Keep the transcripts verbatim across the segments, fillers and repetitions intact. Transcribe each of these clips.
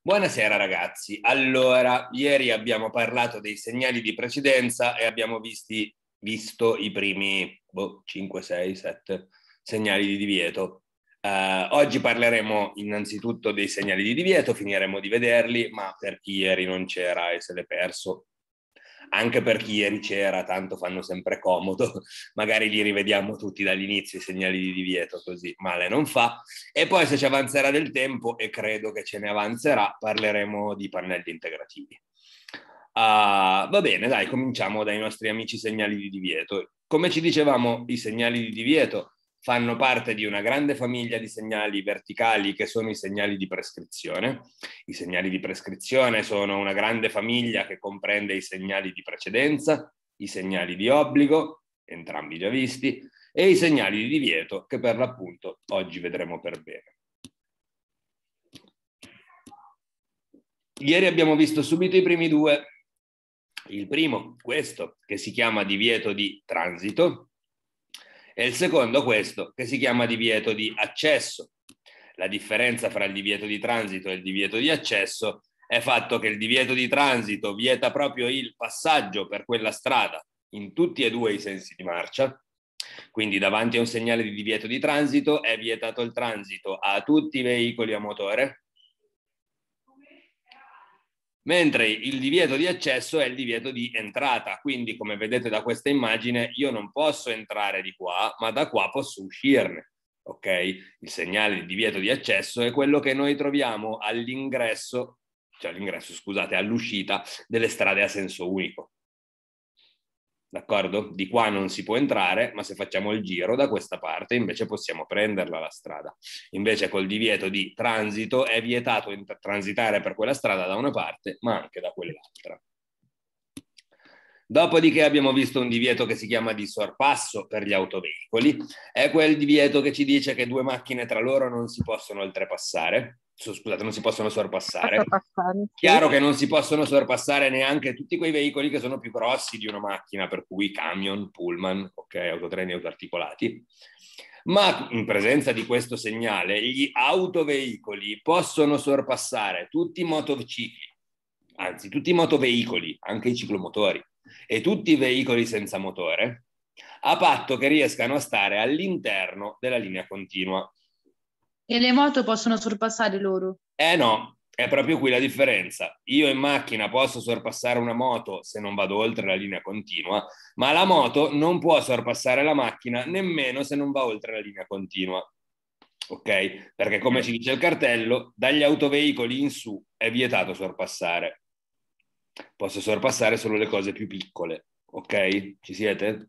Buonasera ragazzi, allora ieri abbiamo parlato dei segnali di precedenza e abbiamo visti, visto i primi boh, cinque, sei, sette segnali di divieto. Uh, oggi parleremo innanzitutto dei segnali di divieto, finiremo di vederli, ma per chi ieri non c'era e se l'è perso, anche per chi ieri c'era, tanto fanno sempre comodo, magari li rivediamo tutti dall'inizio i segnali di divieto, così male non fa. E poi se ci avanzerà del tempo, e credo che ce ne avanzerà, parleremo di pannelli integrativi. Uh, va bene, dai, cominciamo dai nostri amici segnali di divieto. Come ci dicevamo, i segnali di divieto fanno parte di una grande famiglia di segnali verticali che sono i segnali di prescrizione. I segnali di prescrizione sono una grande famiglia che comprende i segnali di precedenza, i segnali di obbligo, entrambi già visti, e i segnali di divieto che per l'appunto oggi vedremo per bene. Ieri abbiamo visto subito i primi due. Il primo, questo, che si chiama divieto di transito, e il secondo, questo, che si chiama divieto di accesso. La differenza fra il divieto di transito e il divieto di accesso è il fatto che il divieto di transito vieta proprio il passaggio per quella strada in tutti e due i sensi di marcia. Quindi davanti a un segnale di divieto di transito è vietato il transito a tutti i veicoli a motore, mentre il divieto di accesso è il divieto di entrata. Quindi, come vedete da questa immagine, io non posso entrare di qua, ma da qua posso uscirne. Ok? Il segnale di divieto di accesso è quello che noi troviamo all'ingresso, cioè all'ingresso, scusate, all'uscita delle strade a senso unico. D'accordo? Di qua non si può entrare, ma se facciamo il giro da questa parte invece possiamo prenderla la strada. Invece col divieto di transito è vietato transitare per quella strada da una parte, ma anche da quell'altra. Dopodiché abbiamo visto un divieto che si chiama di sorpasso per gli autoveicoli. È quel divieto che ci dice che due macchine tra loro non si possono oltrepassare. Scusate, non si possono sorpassare. Chiaro che non si possono sorpassare neanche tutti quei veicoli che sono più grossi di una macchina, per cui camion, pullman, ok, autotreni autoarticolati. Ma in presenza di questo segnale, gli autoveicoli possono sorpassare tutti i motocicli, anzi tutti i motoveicoli, anche i ciclomotori, e tutti i veicoli senza motore, a patto che riescano a stare all'interno della linea continua. E le moto possono sorpassare loro? Eh no, è proprio qui la differenza. Io in macchina posso sorpassare una moto se non vado oltre la linea continua, ma la moto non può sorpassare la macchina nemmeno se non va oltre la linea continua. Ok? Perché come ci dice il cartello, dagli autoveicoli in su è vietato sorpassare. Posso sorpassare solo le cose più piccole. Ok? Ci siete?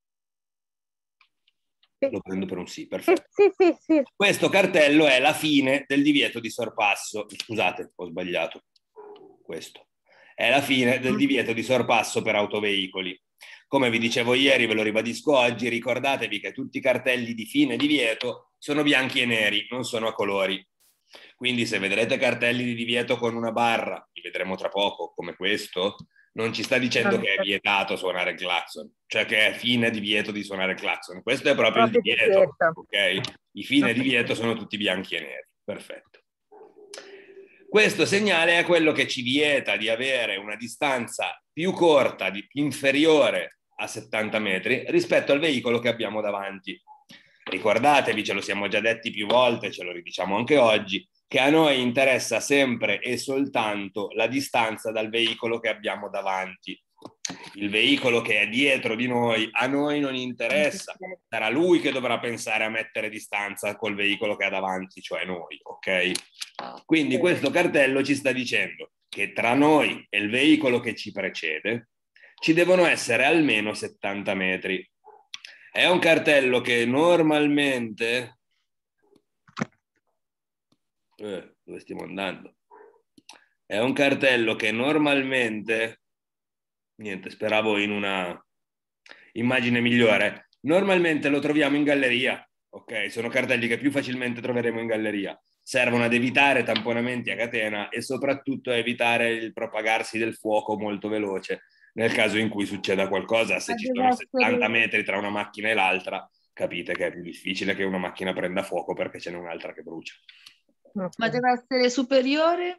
Lo prendo per un sì, perfetto. Sì, sì, sì. Questo cartello è la fine del divieto di sorpasso. Scusate, ho sbagliato. Questo è la fine del divieto di sorpasso per autoveicoli. Come vi dicevo ieri, ve lo ribadisco oggi, ricordatevi che tutti i cartelli di fine divieto sono bianchi e neri, non sono a colori. Quindi se vedrete cartelli di divieto con una barra, li vedremo tra poco, come questo, non ci sta dicendo che è vietato suonare il clacson, cioè che è fine divieto di suonare il clacson. Questo è proprio, proprio il divieto, divieto, ok? I fine divieto sono tutti bianchi e neri. Perfetto. Questo segnale è quello che ci vieta di avere una distanza più corta, di, inferiore a settanta metri rispetto al veicolo che abbiamo davanti. Ricordatevi, ce lo siamo già detti più volte, ce lo ridiciamo anche oggi, che a noi interessa sempre e soltanto la distanza dal veicolo che abbiamo davanti. Il veicolo che è dietro di noi a noi non interessa, sarà lui che dovrà pensare a mettere distanza col veicolo che ha davanti, cioè noi, ok? Quindi questo cartello ci sta dicendo che tra noi e il veicolo che ci precede ci devono essere almeno settanta metri. È un cartello che normalmente... Eh, dove stiamo andando? È un cartello che normalmente... Niente, speravo in una immagine migliore. Normalmente lo troviamo in galleria, ok? Sono cartelli che più facilmente troveremo in galleria. Servono ad evitare tamponamenti a catena e soprattutto a evitare il propagarsi del fuoco molto veloce nel caso in cui succeda qualcosa. Se ci sono settanta metri tra una macchina e l'altra, capite che è più difficile che una macchina prenda fuoco perché ce n'è un'altra che brucia. Ma deve essere superiore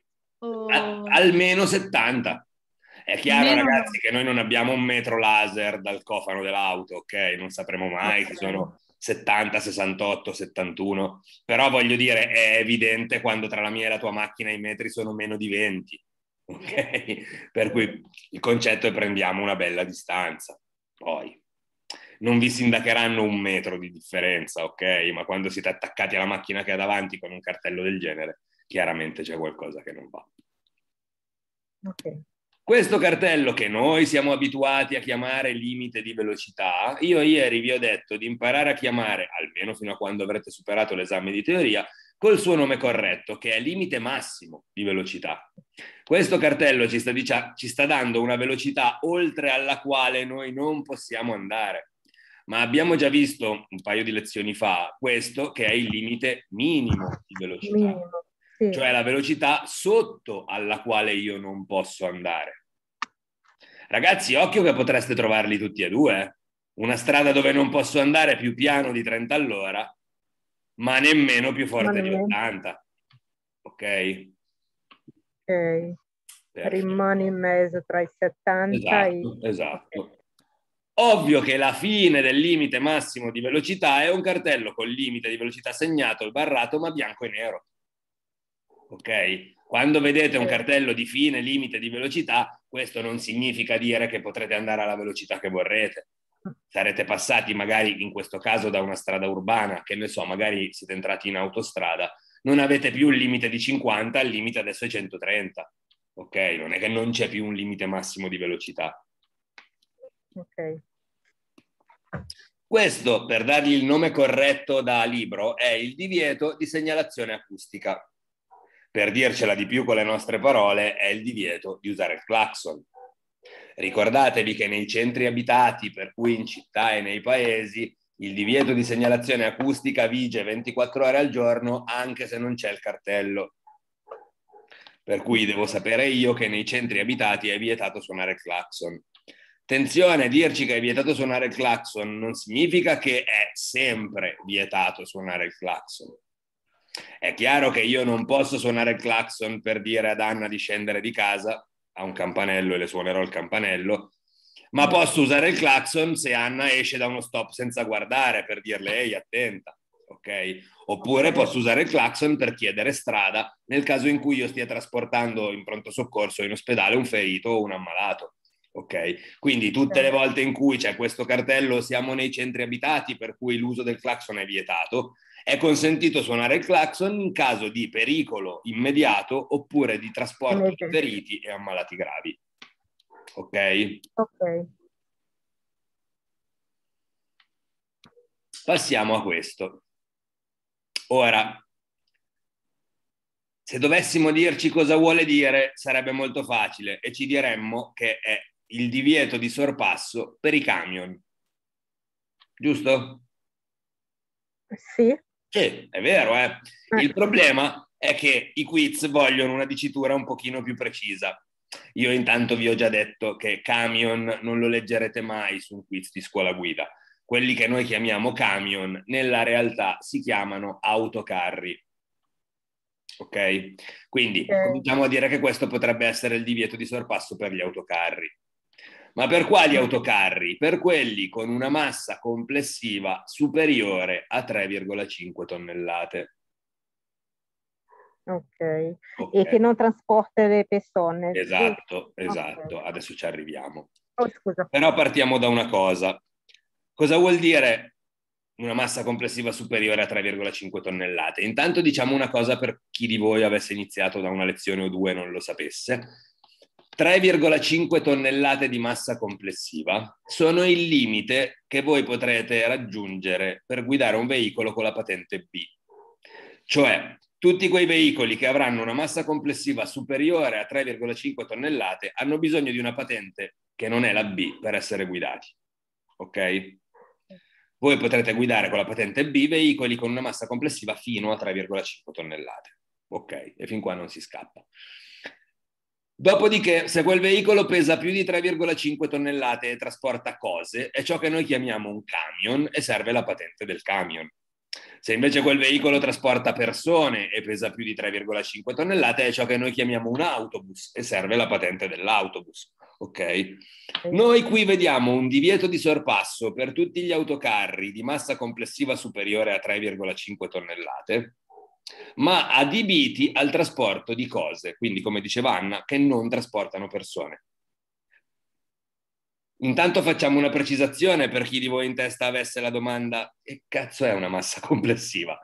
Oh, almeno settanta. È chiaro, meno ragazzi, che noi non abbiamo un metro laser dal cofano dell'auto, ok? Non sapremo mai se ok. sono settanta, sessantotto, settantuno, però voglio dire, è evidente quando tra la mia e la tua macchina i metri sono meno di venti, ok? Per cui il concetto è prendiamo una bella distanza. Poi non vi sindacheranno un metro di differenza, ok? Ma quando siete attaccati alla macchina che ha davanti con un cartello del genere, chiaramente c'è qualcosa che non va. Ok. Questo cartello che noi siamo abituati a chiamare limite di velocità, io ieri vi ho detto di imparare a chiamare, almeno fino a quando avrete superato l'esame di teoria, col suo nome corretto, che è limite massimo di velocità. Questo cartello ci sta, dicia- ci sta dando una velocità oltre alla quale noi non possiamo andare. Ma abbiamo già visto un paio di lezioni fa questo che è il limite minimo di velocità. Minimo, sì. Cioè la velocità sotto alla quale io non posso andare. Ragazzi, occhio che potreste trovarli tutti e due. Eh? Una strada dove non posso andare più piano di trenta all'ora, ma nemmeno più forte di ottanta. Ok? Ok. Perfetto. Rimane in mezzo tra i settanta e Esatto, i... esatto. Ok. Ovvio che la fine del limite massimo di velocità è un cartello col limite di velocità segnato, il barrato, ma bianco e nero. Ok? Quando vedete un cartello di fine limite di velocità, questo non significa dire che potrete andare alla velocità che vorrete. Sarete passati magari in questo caso da una strada urbana, che ne so, magari siete entrati in autostrada, non avete più il limite di cinquanta, il limite adesso è centotrenta. Ok? Non è che non c'è più un limite massimo di velocità. Ok. Questo, per dargli il nome corretto da libro, è il divieto di segnalazione acustica. Per dircela di più con le nostre parole, è il divieto di usare il clacson. Ricordatevi che nei centri abitati, per cui in città e nei paesi, il divieto di segnalazione acustica vige ventiquattro ore al giorno anche se non c'è il cartello. Per cui devo sapere io che nei centri abitati è vietato suonare il clacson. Attenzione, dirci che è vietato suonare il clacson non significa che è sempre vietato suonare il clacson. È chiaro che io non posso suonare il clacson per dire ad Anna di scendere di casa, ha un campanello e le suonerò il campanello, ma posso usare il clacson se Anna esce da uno stop senza guardare per dirle ehi, attenta, ok? Oppure posso usare il clacson per chiedere strada nel caso in cui io stia trasportando in pronto soccorso o in ospedale un ferito o un ammalato. Ok, quindi tutte le volte in cui c'è questo cartello siamo nei centri abitati per cui l'uso del clacson è vietato, è consentito suonare il clacson in caso di pericolo immediato oppure di trasporto di feriti e ammalati gravi. Ok? Ok. Passiamo a questo. Ora, se dovessimo dirci cosa vuole dire, sarebbe molto facile e ci diremmo che è il divieto di sorpasso per i camion. Giusto? Sì. Sì, è vero, eh. Il problema è che i quiz vogliono una dicitura un pochino più precisa. Io intanto vi ho già detto che camion non lo leggerete mai su un quiz di scuola guida. Quelli che noi chiamiamo camion nella realtà si chiamano autocarri. Ok? Quindi Okay. cominciamo a dire che questo potrebbe essere il divieto di sorpasso per gli autocarri. Ma per quali autocarri? Per quelli con una massa complessiva superiore a tre virgola cinque tonnellate. Ok. Okay. E che non trasporta le persone. Esatto, esatto. Okay. Adesso ci arriviamo. Oh, scusa. Però partiamo da una cosa. Cosa vuol dire una massa complessiva superiore a tre virgola cinque tonnellate? Intanto diciamo una cosa per chi di voi avesse iniziato da una lezione o due e non lo sapesse. tre virgola cinque tonnellate di massa complessiva sono il limite che voi potrete raggiungere per guidare un veicolo con la patente B. Cioè, tutti quei veicoli che avranno una massa complessiva superiore a tre virgola cinque tonnellate hanno bisogno di una patente che non è la B per essere guidati. Ok? Voi potrete guidare con la patente B veicoli con una massa complessiva fino a tre virgola cinque tonnellate. Ok, e fin qua non si scappa. Dopodiché, se quel veicolo pesa più di tre virgola cinque tonnellate e trasporta cose, è ciò che noi chiamiamo un camion e serve la patente del camion. Se invece quel veicolo trasporta persone e pesa più di tre virgola cinque tonnellate, è ciò che noi chiamiamo un autobus e serve la patente dell'autobus. Ok? Noi qui vediamo un divieto di sorpasso per tutti gli autocarri di massa complessiva superiore a tre virgola cinque tonnellate, ma adibiti al trasporto di cose, quindi come diceva Anna, che non trasportano persone. Intanto facciamo una precisazione per chi di voi in testa avesse la domanda: che cazzo è una massa complessiva?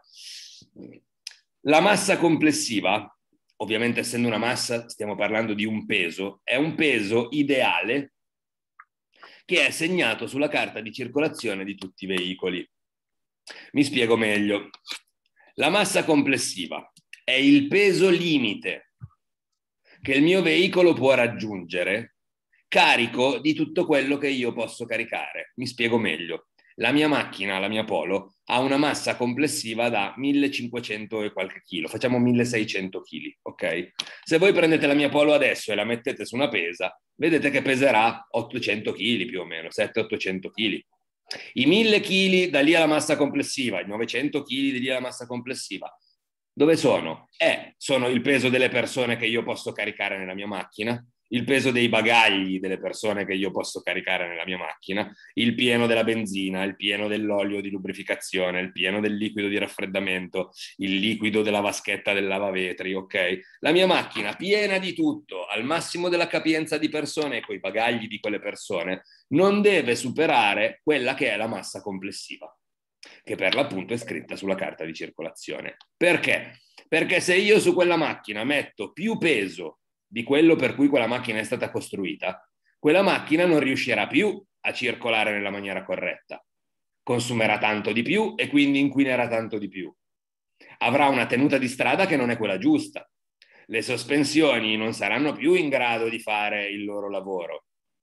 La massa complessiva, ovviamente essendo una massa stiamo parlando di un peso, è un peso ideale che è segnato sulla carta di circolazione di tutti i veicoli. Mi spiego meglio. La massa complessiva è il peso limite che il mio veicolo può raggiungere carico di tutto quello che io posso caricare. Mi spiego meglio. La mia macchina, la mia Polo, ha una massa complessiva da millecinquecento e qualche chilo, facciamo milleseicento chili, ok? Se voi prendete la mia Polo adesso e la mettete su una pesa, vedete che peserà ottocento chili più o meno, settecento ottocento chili. I mille chili da lì alla massa complessiva, i novecento chili di lì alla massa complessiva, dove sono? Eh, sono il peso delle persone che io posso caricare nella mia macchina, il peso dei bagagli delle persone che io posso caricare nella mia macchina, il pieno della benzina, il pieno dell'olio di lubrificazione, il pieno del liquido di raffreddamento, il liquido della vaschetta del lavavetri, ok? La mia macchina piena di tutto, al massimo della capienza di persone e coi bagagli di quelle persone, non deve superare quella che è la massa complessiva, che per l'appunto è scritta sulla carta di circolazione. Perché? Perché se io su quella macchina metto più peso di quello per cui quella macchina è stata costruita, quella macchina non riuscirà più a circolare nella maniera corretta, consumerà tanto di più e quindi inquinerà tanto di più. Avrà una tenuta di strada che non è quella giusta. Le sospensioni non saranno più in grado di fare il loro lavoro.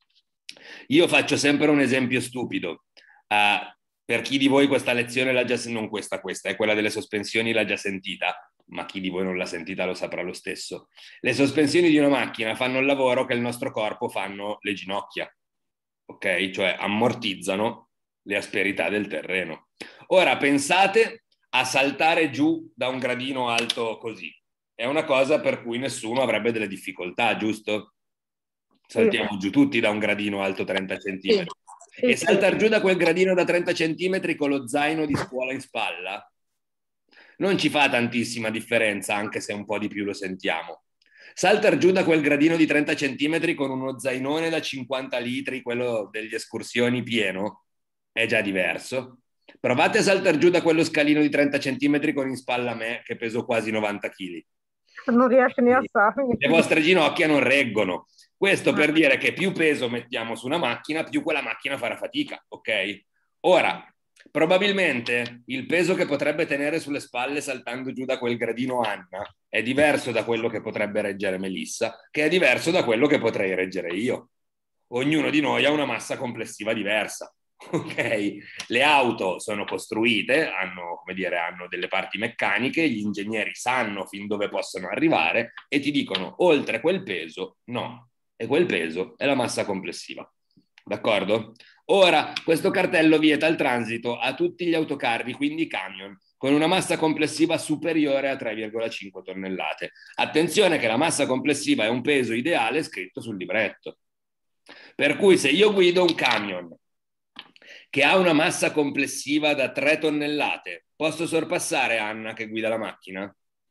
Io faccio sempre un esempio stupido. Uh, per chi di voi questa lezione l'ha già sentita, non questa, questa, è quella delle sospensioni, l'ha già sentita, ma chi di voi non l'ha sentita lo saprà lo stesso. Le sospensioni di una macchina fanno il lavoro che il nostro corpo fanno le ginocchia, ok? Cioè ammortizzano le asperità del terreno. Ora pensate a saltare giù da un gradino alto così. È una cosa per cui nessuno avrebbe delle difficoltà, giusto? Saltiamo sì. giù tutti da un gradino alto trenta centimetri. Sì. E saltare giù da quel gradino da trenta centimetri con lo zaino di scuola in spalla non ci fa tantissima differenza, anche se un po' di più lo sentiamo. Saltar giù da quel gradino di trenta centimetri con uno zainone da cinquanta litri, quello degli escursioni pieno, è già diverso. Provate a saltar giù da quello scalino di trenta centimetri con in spalla me, che peso quasi novanta chili. Non riesce né a farmi. Le vostre ginocchia non reggono. Questo per dire che più peso mettiamo su una macchina, più quella macchina farà fatica, ok? Ora, probabilmente il peso che potrebbe tenere sulle spalle saltando giù da quel gradino Anna è diverso da quello che potrebbe reggere Melissa, che è diverso da quello che potrei reggere io. Ognuno di noi ha una massa complessiva diversa, ok? Le auto sono costruite, hanno, come dire, hanno delle parti meccaniche, gli ingegneri sanno fin dove possono arrivare e ti dicono oltre quel peso no, e quel peso è la massa complessiva. D'accordo? Ora, questo cartello vieta il transito a tutti gli autocarri, quindi camion, con una massa complessiva superiore a tre virgola cinque tonnellate. Attenzione che la massa complessiva è un peso ideale scritto sul libretto. Per cui se io guido un camion che ha una massa complessiva da tre tonnellate, posso sorpassare Anna che guida la macchina?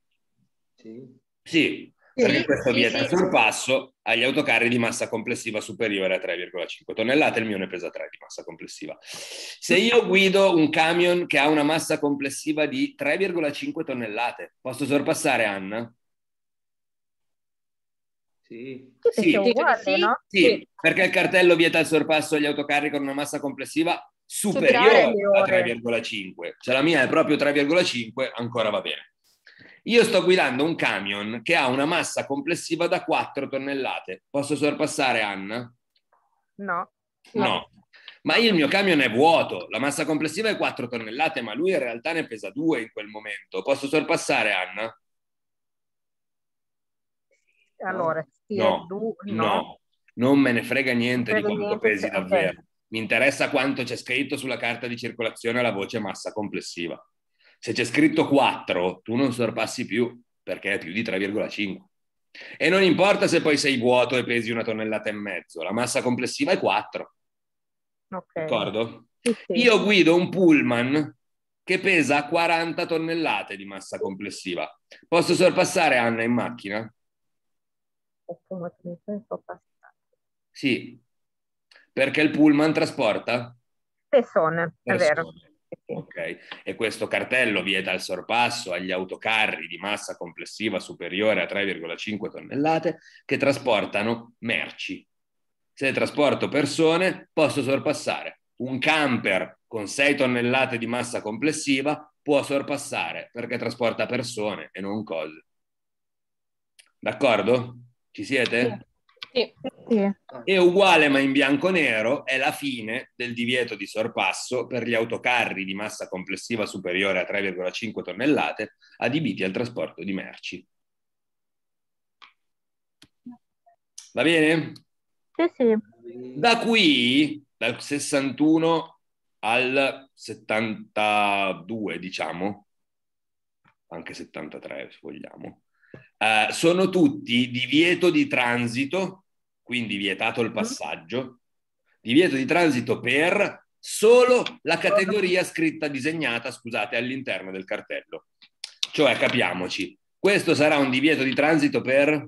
Sì. Sì. Perché sì, questo vieta il sì, sorpasso agli autocarri di massa complessiva superiore a tre virgola cinque tonnellate, il mio ne pesa tre di massa complessiva. Se io guido un camion che ha una massa complessiva di tre virgola cinque tonnellate, posso sorpassare Anna? Sì. Sì. Sì, uguale, sì, no? Sì, sì, perché il cartello vieta il sorpasso agli autocarri con una massa complessiva superiore, superiore. a tre virgola cinque. Se la mia è proprio tre virgola cinque, ancora va bene. Io sto guidando un camion che ha una massa complessiva da quattro tonnellate. Posso sorpassare Anna? No. No. Ma il mio camion è vuoto, la massa complessiva è quattro tonnellate, ma lui in realtà ne pesa due in quel momento. Posso sorpassare Anna? Allora, sì, no, du- no. no, non me ne frega niente frega di quanto niente, pesi ok. davvero. Mi interessa quanto c'è scritto sulla carta di circolazione la voce massa complessiva. Se c'è scritto quattro, tu non sorpassi più, perché è più di tre virgola cinque. E non importa se poi sei vuoto e pesi una tonnellata e mezzo, la massa complessiva è quattro. Ok. D'accordo? Sì, sì. Io guido un pullman che pesa quaranta tonnellate di massa complessiva. Posso sorpassare Anna in macchina? Sì, perché il pullman trasporta Persone, è vero. persone. Sì. Ok, e questo cartello vieta il sorpasso agli autocarri di massa complessiva superiore a tre virgola cinque tonnellate che trasportano merci. Se trasporto persone, posso sorpassare. Un camper con sei tonnellate di massa complessiva può sorpassare perché trasporta persone e non cose. D'accordo? Ci siete? Sì. Sì. E uguale ma in bianco-nero è la fine del divieto di sorpasso per gli autocarri di massa complessiva superiore a tre virgola cinque tonnellate adibiti al trasporto di merci. Va bene? Sì, sì. Da qui, dal sessantuno al settantadue, diciamo, anche settantatré se vogliamo, eh, sono tutti divieto di transito, quindi vietato il passaggio, divieto di transito per solo la categoria scritta, disegnata, scusate, all'interno del cartello. Cioè, capiamoci, questo sarà un divieto di transito per...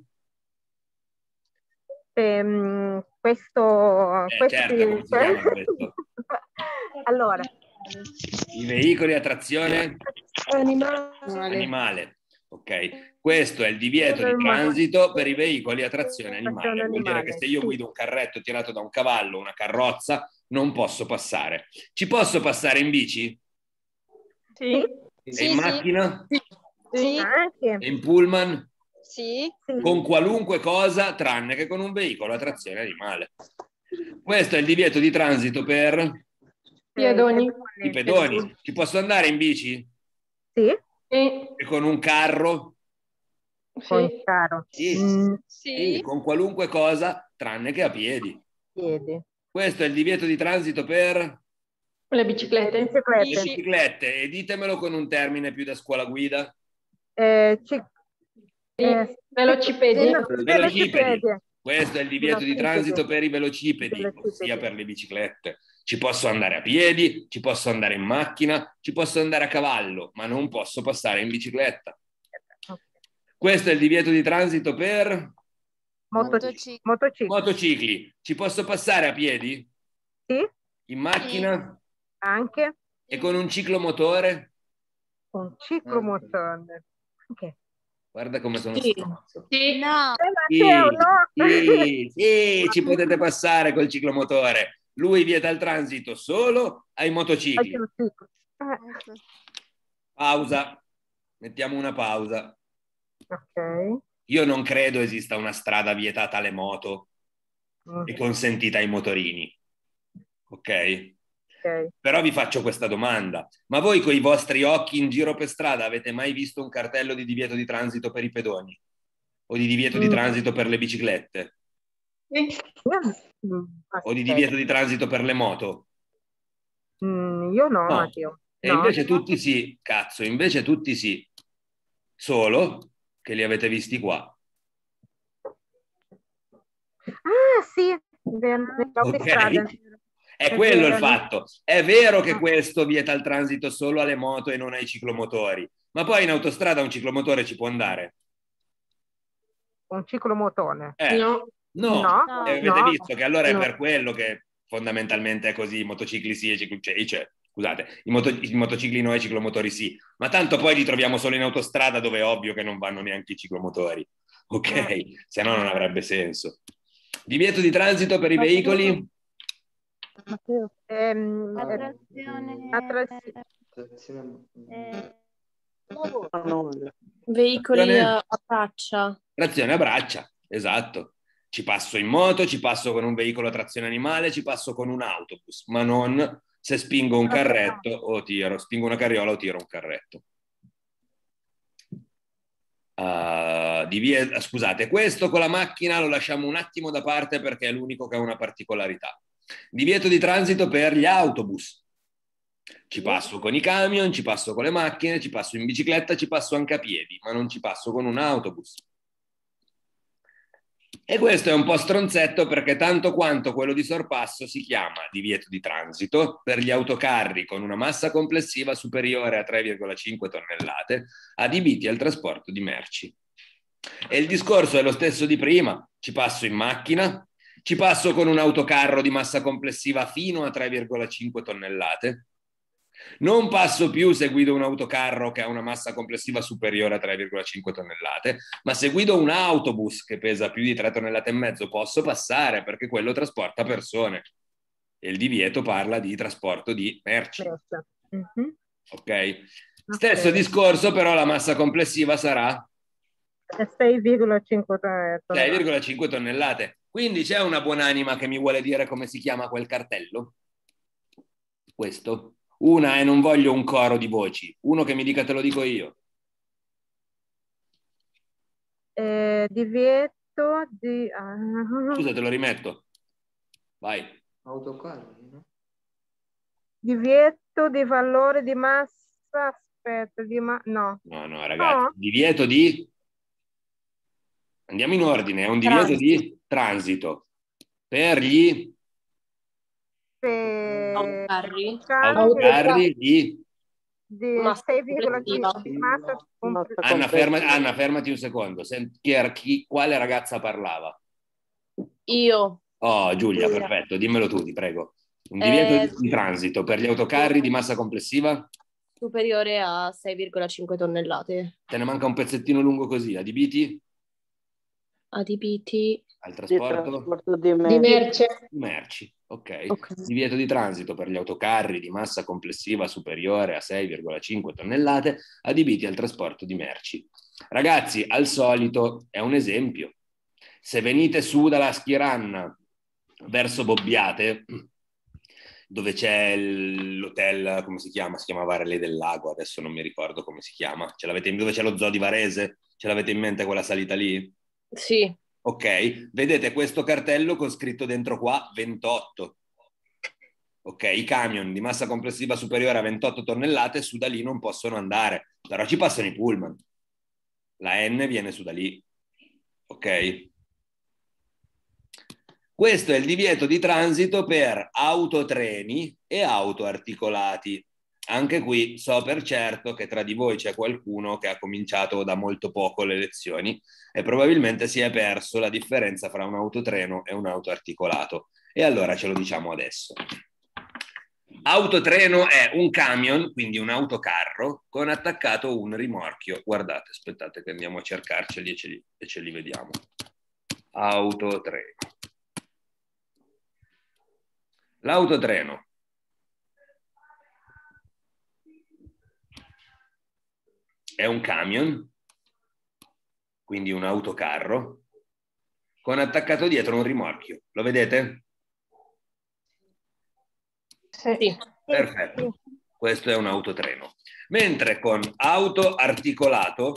Ehm, questo, Eh, questo certo, qui- come si chiama questo? Allora, I veicoli a trazione animale. animale. Ok, questo è il divieto di transito per i veicoli a trazione animale. Vuol dire che se io guido un carretto tirato da un cavallo, una carrozza, non posso passare. Ci posso passare in bici? Sì. E Sì, in sì. macchina? Sì. Anche. E in pullman? Sì. Sì. Con qualunque cosa tranne che con un veicolo a trazione animale. Questo è il divieto di transito per Pedoni. i pedoni. Ci posso andare in bici? Sì. E con un carro? Con il carro. Sì. Mm, Sì, Sì. con qualunque cosa tranne che a piedi. piedi. Questo è il divieto di transito per Le biciclette? le Biciclette. Bici. biciclette. E ditemelo con un termine più da scuola guida. Eh, ci- I velocipedi? Velo- Velocipedi. Questo è il divieto di Velocipedi. transito per i velocipedi, Velocipedi. ossia per le biciclette. Ci posso andare a piedi, ci posso andare in macchina, ci posso andare a cavallo, ma non posso passare in bicicletta. Questo è il divieto di transito per Motocicli. Motocicli. motocicli. Ci posso passare a piedi? Sì, In macchina? anche E con un ciclomotore? un ciclomotore. Ok. Guarda come sono Sì. stronzo. Sì. No. Sì, Matteo, no! sì, sì, ci potete passare col ciclomotore. Lui vieta il transito solo ai motocicli. Eh, Pausa. Mettiamo una pausa. Ok. Io non credo esista una strada vietata alle moto Mm, e consentita ai motorini. Ok? ok. Però vi faccio questa domanda. Ma voi con i vostri occhi in giro per strada avete mai visto un cartello di divieto di transito per i pedoni? O di divieto di Mm. transito per le biciclette? Mm, O di aspetta. divieto di transito per le moto? Mm, io no, No. Matteo. E No. invece tutti sì, cazzo, invece tutti sì. Solo che li avete visti qua. Ah, sì, nelle autostrade. Ok? È È quello il vero. fatto. È vero che questo vieta il transito solo alle moto e non ai ciclomotori, ma poi in autostrada un ciclomotore ci può andare. Un ciclomotore. Eh, No. no. No, E avete no. visto che allora è No. per quello che fondamentalmente è così, i motocicli sì e cicli, cioè, cioè, scusate, i, moto, i motocicli no e i ciclomotori sì, ma tanto poi li troviamo solo in autostrada dove è ovvio che non vanno neanche i ciclomotori, ok? Se no non avrebbe senso. Divieto di transito per i veicoli? Matteo. Ehm, eh, Attrazione, attrazione. eh, Veicoli Trazione- a a traccia. Trazione a braccia, esatto. Ci passo in moto, ci passo con un veicolo a trazione animale, ci passo con un autobus, ma non se spingo un carretto o tiro, spingo una carriola o tiro un carretto. Uh, divie- scusate, questo con la macchina lo lasciamo un attimo da parte perché è l'unico che ha una particolarità. Divieto di transito per gli autobus. Ci passo con i camion, ci passo con le macchine, ci passo in bicicletta, ci passo anche a piedi, ma non ci passo con un autobus. E questo è un po' stronzetto perché tanto quanto quello di sorpasso si chiama divieto di transito per gli autocarri con una massa complessiva superiore a tre virgola cinque tonnellate adibiti al trasporto di merci. E il discorso è lo stesso di prima, ci passo in macchina, ci passo con un autocarro di massa complessiva fino a tre virgola cinque tonnellate, non passo più se guido un autocarro che ha una massa complessiva superiore a tre virgola cinque tonnellate, ma se guido un autobus che pesa più di tre tonnellate e mezzo posso passare perché quello trasporta persone e il divieto parla di trasporto di merci. Mm-hmm. Ok? Stesso discorso, però la massa complessiva sarà sei virgola cinque sei virgola cinque tonnellate. Quindi c'è una buonanima che mi vuole dire come si chiama quel cartello? Questo? Una e non voglio un coro di voci. Uno che mi dica te lo dico io. Eh, divieto di... Scusa, te lo rimetto. Vai. Autocarri, no? Divieto di valore di massa... Aspetta, di ma... no. No, no, ragazzi. No. Divieto di... Andiamo in ordine. È un divieto Transito. di transito. Per gli... Per... Autocarri. autocarri di... di Massa sei virgola cinque complessiva. di massa complessiva. Anna, ferma, Anna, fermati un secondo. Senti, chi era, chi, quale ragazza parlava? Io. Oh, Giulia, Giulia. perfetto. Dimmelo tu, ti prego. Un divieto Eh, di transito per gli autocarri di massa complessiva? Superiore a sei virgola cinque tonnellate. Te ne manca un pezzettino lungo così. Adibiti Adibiti. al Di trasporto trasporto di Di merci. merce. di merci. Ok. Ok. Divieto di transito per gli autocarri di massa complessiva superiore a sei virgola cinque tonnellate adibiti al trasporto di merci. Ragazzi, al solito è un esempio. Se venite su dalla Schieranna verso Bobbiate, dove c'è l'hotel, come si chiama? Si chiama Varele del Lago, adesso non mi ricordo come si chiama. Ce l'avete in... Dove c'è lo zoo di Varese? Ce l'avete in mente quella salita lì? Sì. Ok, vedete questo cartello con scritto dentro qua ventotto. Ok, i camion di massa complessiva superiore a ventotto tonnellate su da lì non possono andare, però ci passano i pullman. La N viene su da lì. Ok? Questo è il divieto di transito per autotreni e autoarticolati. Anche qui so per certo che tra di voi c'è qualcuno che ha cominciato da molto poco le lezioni e probabilmente si è perso la differenza fra un autotreno e un autoarticolato. E allora ce lo diciamo adesso. Autotreno è un camion, quindi un autocarro, con attaccato un rimorchio. Guardate, aspettate che andiamo a cercarceli e ce li, e ce li vediamo. Autotreno. L'autotreno è un camion, quindi un autocarro, con attaccato dietro un rimorchio. Lo vedete? Sì. Perfetto. Questo è un autotreno. Mentre con autoarticolato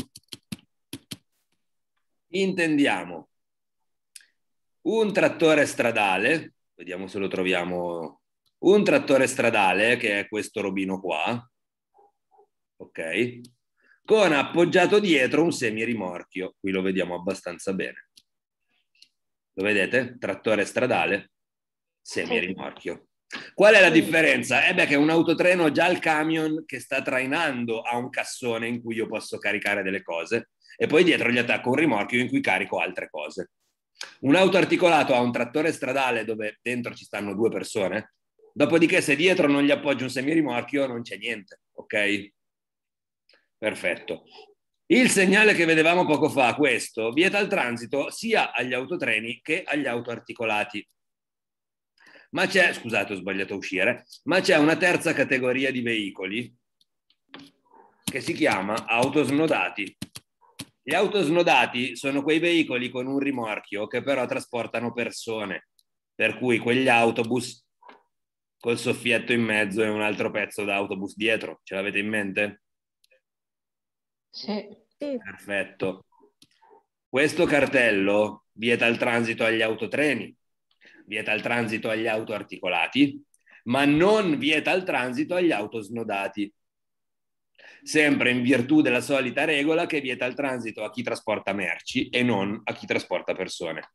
intendiamo un trattore stradale, vediamo se lo troviamo, un trattore stradale che è questo robino qua, ok? Con appoggiato dietro un semirimorchio, qui lo vediamo abbastanza bene. Lo vedete? Trattore stradale, semirimorchio. Qual è la differenza? Eh beh, che un autotreno già il camion che sta trainando ha un cassone in cui io posso caricare delle cose e poi dietro gli attacco un rimorchio in cui carico altre cose. Un auto articolato ha un trattore stradale dove dentro ci stanno due persone, dopodiché se dietro non gli appoggio un semirimorchio non c'è niente, ok? Perfetto. Il segnale che vedevamo poco fa, questo, vieta il transito sia agli autotreni che agli autoarticolati. Ma c'è, scusate, ho sbagliato a uscire, ma c'è una terza categoria di veicoli che si chiama autosnodati. Gli autosnodati sono quei veicoli con un rimorchio che però trasportano persone, per cui quegli autobus col soffietto in mezzo e un altro pezzo d'autobus dietro. Ce l'avete in mente? Sì. Perfetto. Questo cartello vieta il transito agli autotreni, vieta il transito agli autoarticolati, ma non vieta il transito agli autosnodati, sempre in virtù della solita regola che vieta il transito a chi trasporta merci e non a chi trasporta persone.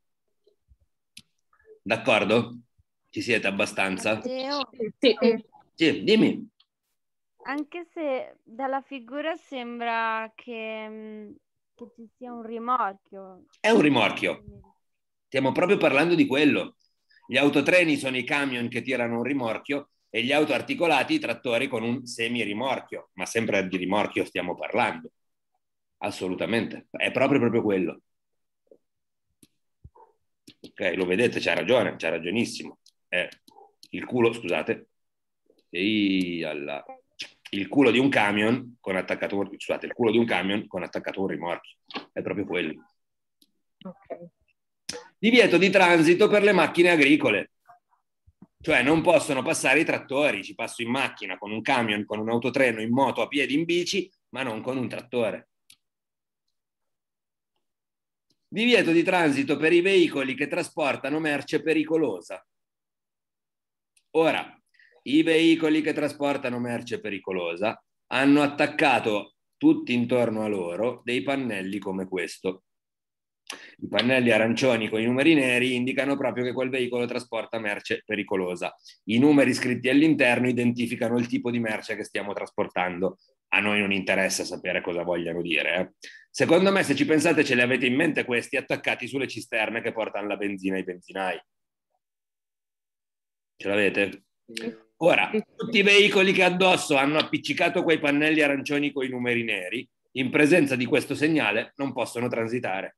D'accordo? Ci siete abbastanza? Matteo, Sì. Sì, dimmi. anche se dalla figura sembra che, mh, che ci sia un rimorchio. È un rimorchio. Stiamo proprio parlando di quello. Gli autotreni sono i camion che tirano un rimorchio e gli autoarticolati i trattori con un semi-rimorchio, ma sempre di rimorchio stiamo parlando. Assolutamente. È proprio proprio quello. Ok, lo vedete, c'ha ragione, c'ha ragionissimo. È il culo, scusate, Ehi, alla... il culo di un camion con attaccato un... scusate, il culo di un camion con attaccato un rimorchio. È proprio quello. Ok. Divieto di transito per le macchine agricole. Cioè non possono passare i trattori, ci passo in macchina con un camion, con un autotreno, in moto, a piedi, in bici, ma non con un trattore. Divieto di transito per i veicoli che trasportano merce pericolosa. Ora, i veicoli che trasportano merce pericolosa hanno attaccato tutti intorno a loro dei pannelli come questo. I pannelli arancioni con i numeri neri indicano proprio che quel veicolo trasporta merce pericolosa. I numeri scritti all'interno identificano il tipo di merce che stiamo trasportando. A noi non interessa sapere cosa vogliano dire. Eh. Secondo me, se ci pensate, ce li avete in mente questi attaccati sulle cisterne che portano la benzina ai benzinai. Ce l'avete? Ora, tutti i veicoli che addosso hanno appiccicato quei pannelli arancioni con i numeri neri, in presenza di questo segnale, non possono transitare.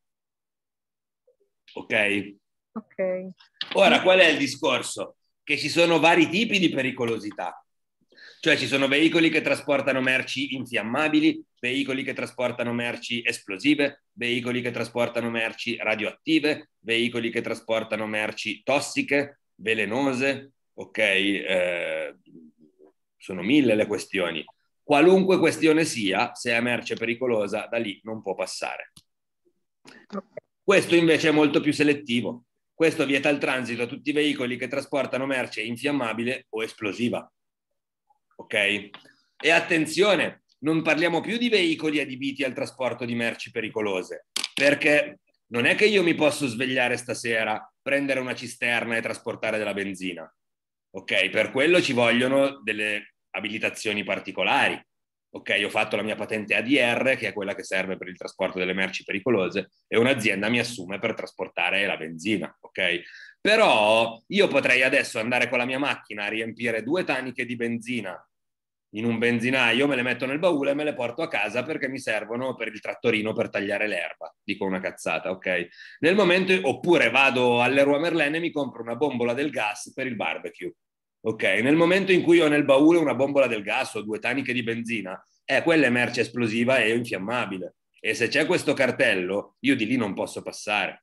Ok? Ok. Ora, qual è il discorso? Che ci sono vari tipi di pericolosità. Cioè ci sono veicoli che trasportano merci infiammabili, veicoli che trasportano merci esplosive, veicoli che trasportano merci radioattive, veicoli che trasportano merci tossiche, velenose, ok? Eh, sono mille le questioni. Qualunque questione sia, se è merce pericolosa, da lì non può passare. Questo invece è molto più selettivo. Questo vieta il transito a tutti i veicoli che trasportano merce infiammabile o esplosiva. Ok? E attenzione, non parliamo più di veicoli adibiti al trasporto di merci pericolose, perché non è che io mi posso svegliare stasera, prendere una cisterna e trasportare della benzina. Ok? Per quello ci vogliono delle abilitazioni particolari. Ok, ho fatto la mia patente A D R, che è quella che serve per il trasporto delle merci pericolose, e un'azienda mi assume per trasportare la benzina, ok? Però io potrei adesso andare con la mia macchina a riempire due taniche di benzina in un benzinaio, me le metto nel baule e me le porto a casa perché mi servono per il trattorino per tagliare l'erba, dico una cazzata, ok? Nel momento, oppure vado all'Leroy Merlin e mi compro una bombola del gas per il barbecue. Ok, nel momento in cui ho nel baule una bombola del gas o due taniche di benzina, eh, quella è merce esplosiva e infiammabile. E se c'è questo cartello, io di lì non posso passare.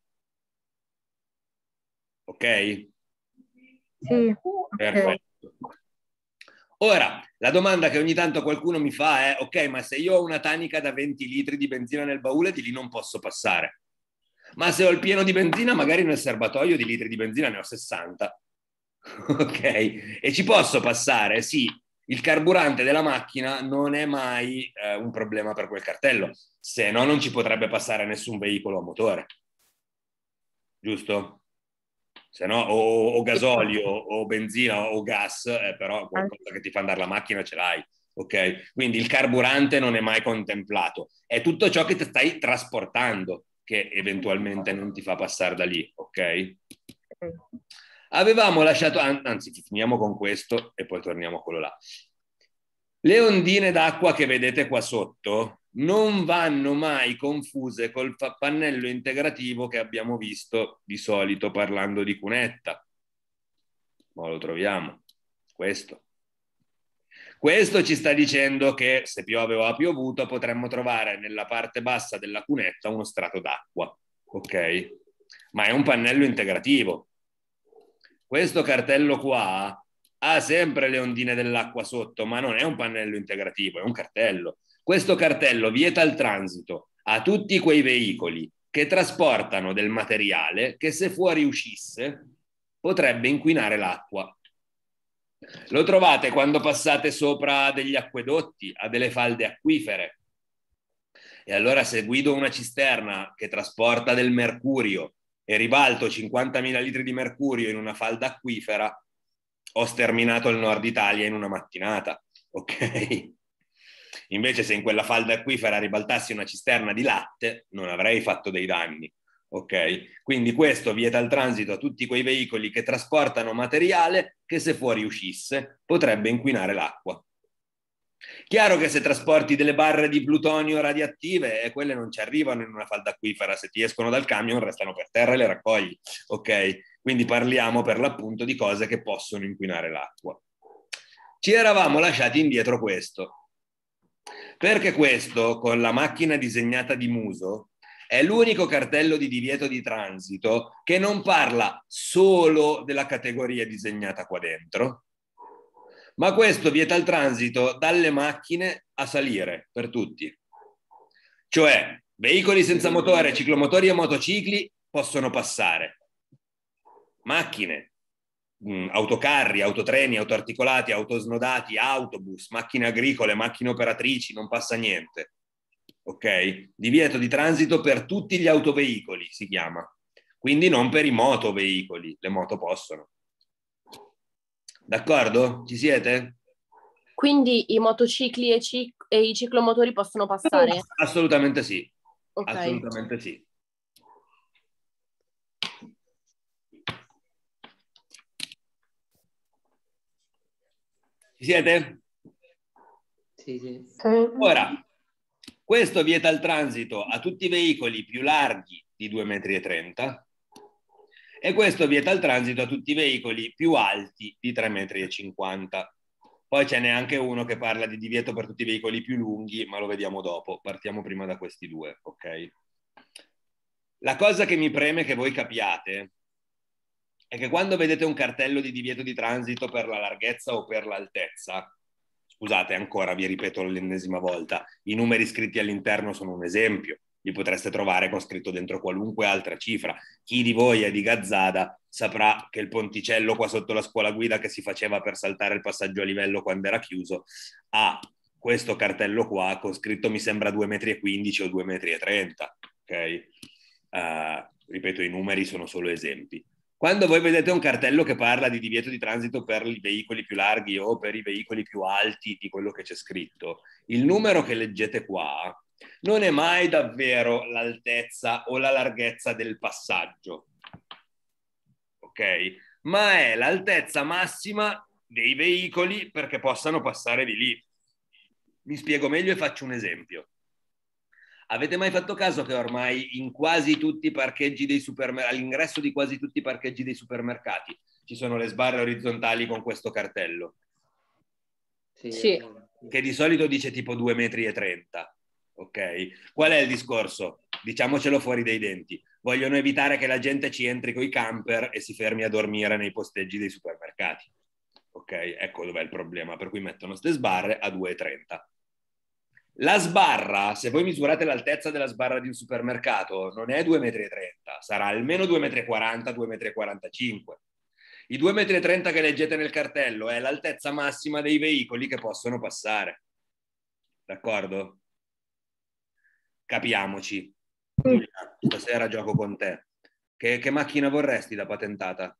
Ok? Sì. Perfetto. Ora, la domanda che ogni tanto qualcuno mi fa è: ok, ma se io ho una tanica da venti litri di benzina nel baule, di lì non posso passare. Ma se ho il pieno di benzina, magari nel serbatoio di litri di benzina ne ho sessanta. Ok, e ci posso passare? Sì, il carburante della macchina non è mai eh, un problema per quel cartello, se no non ci potrebbe passare nessun veicolo a motore, giusto? Se no o, o gasolio o benzina o gas, eh, però qualcosa che ti fa andare la macchina ce l'hai, ok? Quindi il carburante non è mai contemplato, è tutto ciò che ti stai trasportando che eventualmente non ti fa passare da lì, ok? Avevamo lasciato, anzi finiamo con questo e poi torniamo a quello là. Le ondine d'acqua che vedete qua sotto non vanno mai confuse col pannello integrativo che abbiamo visto di solito parlando di cunetta. Ma lo troviamo, questo. Questo ci sta dicendo che se piove o ha piovuto potremmo trovare nella parte bassa della cunetta uno strato d'acqua, ok? Ma è un pannello integrativo. Questo cartello qua ha sempre le ondine dell'acqua sotto, ma non è un pannello integrativo, è un cartello. Questo cartello vieta il transito a tutti quei veicoli che trasportano del materiale che se fuori uscisse potrebbe inquinare l'acqua. Lo trovate quando passate sopra degli acquedotti, a delle falde acquifere. E allora se guido una cisterna che trasporta del mercurio e ribalto cinquantamila litri di mercurio in una falda acquifera, ho sterminato il nord Italia in una mattinata, ok? Invece se in quella falda acquifera ribaltassi una cisterna di latte, non avrei fatto dei danni, ok? Quindi questo vieta il transito a tutti quei veicoli che trasportano materiale che se fuori uscisse potrebbe inquinare l'acqua. Chiaro che se trasporti delle barre di plutonio radioattive, e quelle non ci arrivano in una falda acquifera, se ti escono dal camion restano per terra e le raccogli, ok? Quindi parliamo per l'appunto di cose che possono inquinare l'acqua. Ci eravamo lasciati indietro questo, perché questo, con la macchina disegnata di Muso, è l'unico cartello di divieto di transito che non parla solo della categoria disegnata qua dentro, ma questo vieta il transito dalle macchine a salire per tutti. Cioè, veicoli senza motore, ciclomotori e motocicli possono passare. Macchine, mh, autocarri, autotreni, autoarticolati, autosnodati, autobus, macchine agricole, macchine operatrici, non passa niente. Ok? Divieto di transito per tutti gli autoveicoli, si chiama. Quindi non per i motoveicoli, le moto possono. D'accordo? Ci siete? Quindi i motocicli e, cic- e i ciclomotori possono passare? Assolutamente sì. Ok. Assolutamente sì. Ci siete? Sì, sì. Sì. Ora, questo vieta il transito a tutti i veicoli più larghi di due virgola trenta metri e questo vieta il transito a tutti i veicoli più alti di tre virgola cinquanta metri. Poi ce n'è anche uno che parla di divieto per tutti i veicoli più lunghi, ma lo vediamo dopo. Partiamo prima da questi due, ok? La cosa che mi preme che voi capiate è che quando vedete un cartello di divieto di transito per la larghezza o per l'altezza, scusate ancora, vi ripeto l'ennesima volta, i numeri scritti all'interno sono un esempio, li potreste trovare con scritto dentro qualunque altra cifra. Chi di voi è di Gazzada saprà che il ponticello qua sotto la scuola guida che si faceva per saltare il passaggio a livello quando era chiuso ha questo cartello qua con scritto mi sembra due virgola quindici metri o due virgola trenta metri, ok? Uh, ripeto, i numeri sono solo esempi. Quando voi vedete un cartello che parla di divieto di transito per i veicoli più larghi o per i veicoli più alti di quello che c'è scritto, il numero che leggete qua non è mai davvero l'altezza o la larghezza del passaggio, ok? Ma è l'altezza massima dei veicoli perché possano passare di lì. Mi spiego meglio e faccio un esempio. Avete mai fatto caso che ormai in quasi tutti i parcheggi dei supermercati, all'ingresso di quasi tutti i parcheggi dei supermercati, ci sono le sbarre orizzontali con questo cartello? Sì. Sì. Che di solito dice tipo due virgola trenta metri, ok? Qual è il discorso? Diciamocelo fuori dai denti. Vogliono evitare che la gente ci entri coi camper e si fermi a dormire nei posteggi dei supermercati, ok? Ecco dov'è il problema, per cui mettono ste sbarre a due virgola trenta. La sbarra, se voi misurate l'altezza della sbarra di un supermercato, non è due virgola trenta metri, sarà almeno due virgola quaranta metri, due virgola quarantacinque metri. I due virgola trenta metri che leggete nel cartello è l'altezza massima dei veicoli che possono passare. D'accordo? Capiamoci. Giulia, stasera gioco con te. Che, che macchina vorresti da patentata?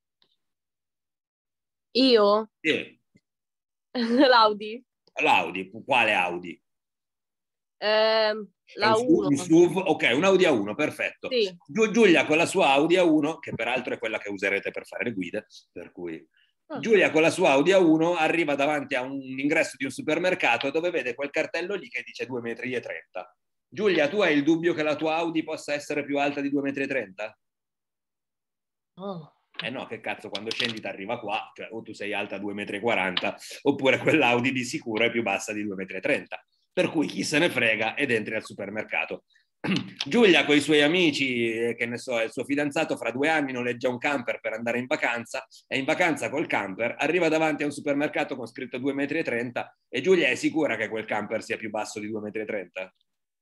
Io? Sì. L'Audi. L'Audi. Quale Audi? Eh, la uno. Un S U V, ok, un Audi A uno, perfetto. Sì. Giulia con la sua Audi A uno, che peraltro è quella che userete per fare le guide, per cui Ah. Giulia con la sua Audi A uno arriva davanti a un ingresso di un supermercato dove vede quel cartello lì che dice due virgola trenta metri. Giulia, tu hai il dubbio che la tua Audi possa essere più alta di due virgola trenta metri? Oh. Eh no, che cazzo, quando scendi ti arriva qua, cioè o tu sei alta due virgola quaranta metri, oppure quell'Audi di sicuro è più bassa di due virgola trenta metri. Per cui chi se ne frega ed entri al supermercato. Giulia con i suoi amici, che ne so, il suo fidanzato fra due anni noleggia un camper per andare in vacanza, è in vacanza col camper, arriva davanti a un supermercato con scritto due virgola trenta metri e Giulia è sicura che quel camper sia più basso di due virgola trenta metri?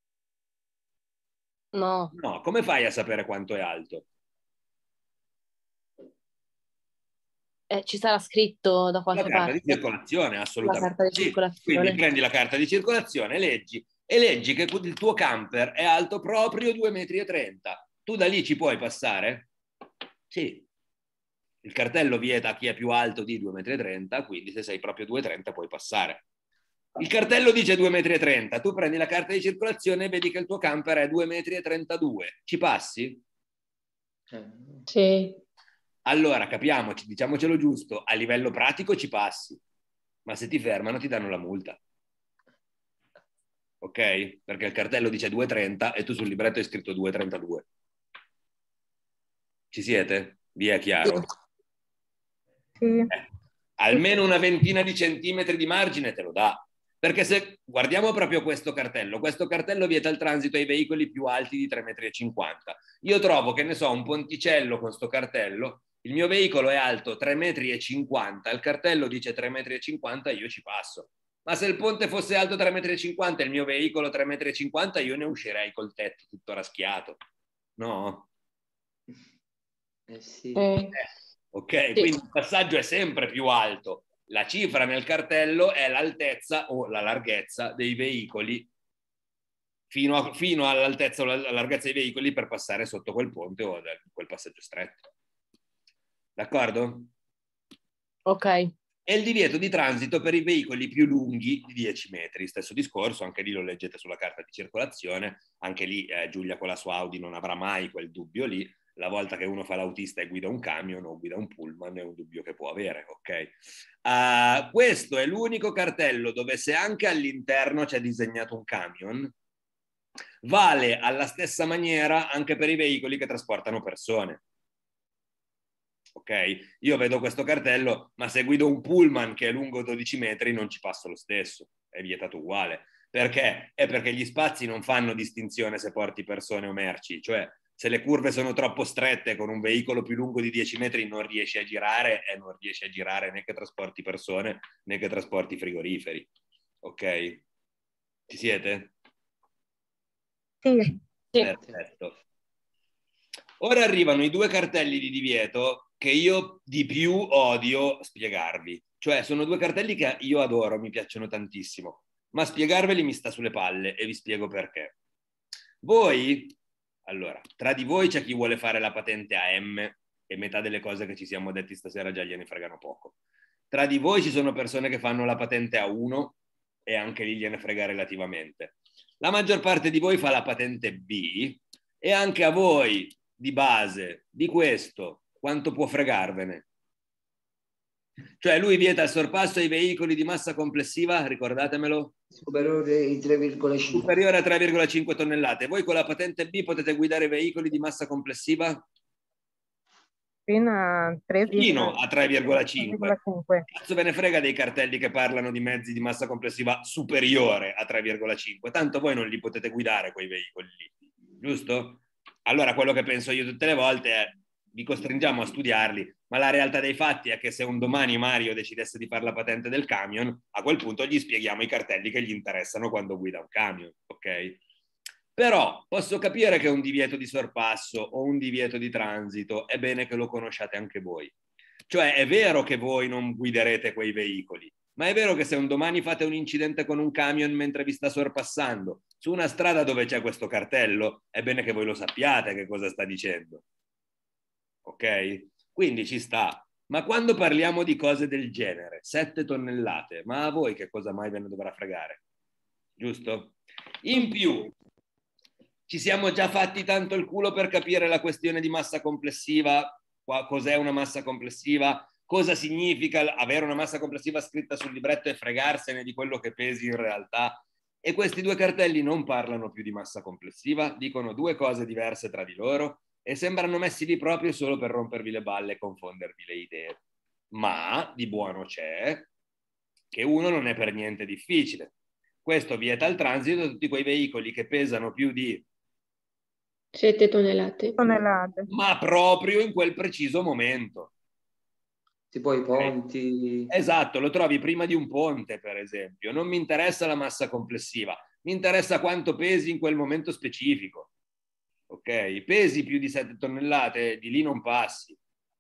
No. No, come fai a sapere quanto è alto? Eh, ci sarà scritto da La qualche carta parte. di circolazione, La assolutamente. carta di Sì. circolazione. Quindi prendi la carta di circolazione, leggi e leggi che il tuo camper è alto proprio due metri e trenta. Tu da lì ci puoi passare? Sì. Il cartello vieta a chi è più alto di due metri e trenta, quindi se sei proprio due e trenta puoi passare. Il cartello dice due metri e trenta, tu prendi la carta di circolazione e vedi che il tuo camper è due metri e trentadue. Ci passi? Eh, Sì. Allora, capiamoci, diciamocelo giusto, a livello pratico ci passi, ma se ti fermano ti danno la multa. Ok? Perché il cartello dice due e trenta e tu sul libretto hai scritto due e trentadue. Ci siete? Vi è chiaro? Sì. Eh, almeno una ventina di centimetri di margine te lo dà. Perché se guardiamo proprio questo cartello, questo cartello vieta il transito ai veicoli più alti di tre metri e cinquanta. Io trovo che ne so, un ponticello con sto cartello, il mio veicolo è alto tre metri e cinquanta, il cartello dice tre metri e cinquanta, io ci passo. Ma se il ponte fosse alto tre metri e cinquanta e il mio veicolo tre metri e cinquanta, io ne uscirei col tetto tutto raschiato. No? eh sì. Eh, Ok, Sì. quindi il passaggio è sempre più alto. La cifra nel cartello è l'altezza o la larghezza dei veicoli fino, a, fino all'altezza o alla larghezza dei veicoli per passare sotto quel ponte o quel passaggio stretto. D'accordo? Ok. E il divieto di transito per i veicoli più lunghi di dieci metri. Stesso discorso, anche lì lo leggete sulla carta di circolazione, anche lì eh, Giulia con la sua Audi non avrà mai quel dubbio lì. La volta che uno fa l'autista e guida un camion o guida un pullman è un dubbio che può avere, ok? Uh, questo è l'unico cartello dove se anche all'interno c'è disegnato un camion, vale alla stessa maniera anche per i veicoli che trasportano persone. Ok? Io vedo questo cartello, ma se guido un pullman che è lungo dodici metri non ci passo lo stesso, è vietato uguale. Perché? È perché gli spazi non fanno distinzione se porti persone o merci, cioè se le curve sono troppo strette con un veicolo più lungo di dieci metri non riesci a girare e non riesci a girare né che trasporti persone né che trasporti frigoriferi. Ok? Ci siete? Sì. Perfetto. Ora arrivano i due cartelli di divieto che io di più odio spiegarvi. Cioè sono due cartelli che io adoro, mi piacciono tantissimo, ma spiegarveli mi sta sulle palle e vi spiego perché. Voi, allora, tra di voi c'è chi vuole fare la patente A M e metà delle cose che ci siamo detti stasera già gliene fregano poco. Tra di voi ci sono persone che fanno la patente A uno e anche lì gliene frega relativamente. La maggior parte di voi fa la patente B e anche a voi di base di questo quanto può fregarvene? Cioè lui vieta il sorpasso ai veicoli di massa complessiva, ricordatemelo, Superiore ai tre virgola cinque. superiore a tre virgola cinque tonnellate. Voi con la patente B potete guidare veicoli di massa complessiva Fino a tre fino a tre virgola cinque. virgola cinque. Cazzo ve ne frega dei cartelli che parlano di mezzi di massa complessiva superiore a tre virgola cinque, tanto voi non li potete guidare quei veicoli lì, giusto? Allora quello che penso io tutte le volte è vi costringiamo a studiarli, ma la realtà dei fatti è che se un domani Mario decidesse di fare la patente del camion, a quel punto gli spieghiamo i cartelli che gli interessano quando guida un camion, ok? Però posso capire che un divieto di sorpasso o un divieto di transito è bene che lo conosciate anche voi. Cioè è vero che voi non guiderete quei veicoli, ma è vero che se un domani fate un incidente con un camion mentre vi sta sorpassando su una strada dove c'è questo cartello, è bene che voi lo sappiate che cosa sta dicendo. Ok? Quindi ci sta. Ma quando parliamo di cose del genere, sette tonnellate, ma a voi che cosa mai ve ne dovrà fregare? Giusto? In più, ci siamo già fatti tanto il culo per capire la questione di massa complessiva, cos'è una massa complessiva, cosa significa avere una massa complessiva scritta sul libretto e fregarsene di quello che pesi in realtà. E questi due cartelli non parlano più di massa complessiva, dicono due cose diverse tra di loro e sembrano messi lì proprio solo per rompervi le balle e confondervi le idee. Ma di buono c'è che uno non è per niente difficile. Questo vieta il transito di tutti quei veicoli che pesano più di sette tonnellate. tonnellate. ma proprio in quel preciso momento. Tipo i ponti. Esatto, lo trovi prima di un ponte, per esempio. Non mi interessa la massa complessiva, mi interessa quanto pesi in quel momento specifico. Ok? Pesi più di sette tonnellate, di lì non passi.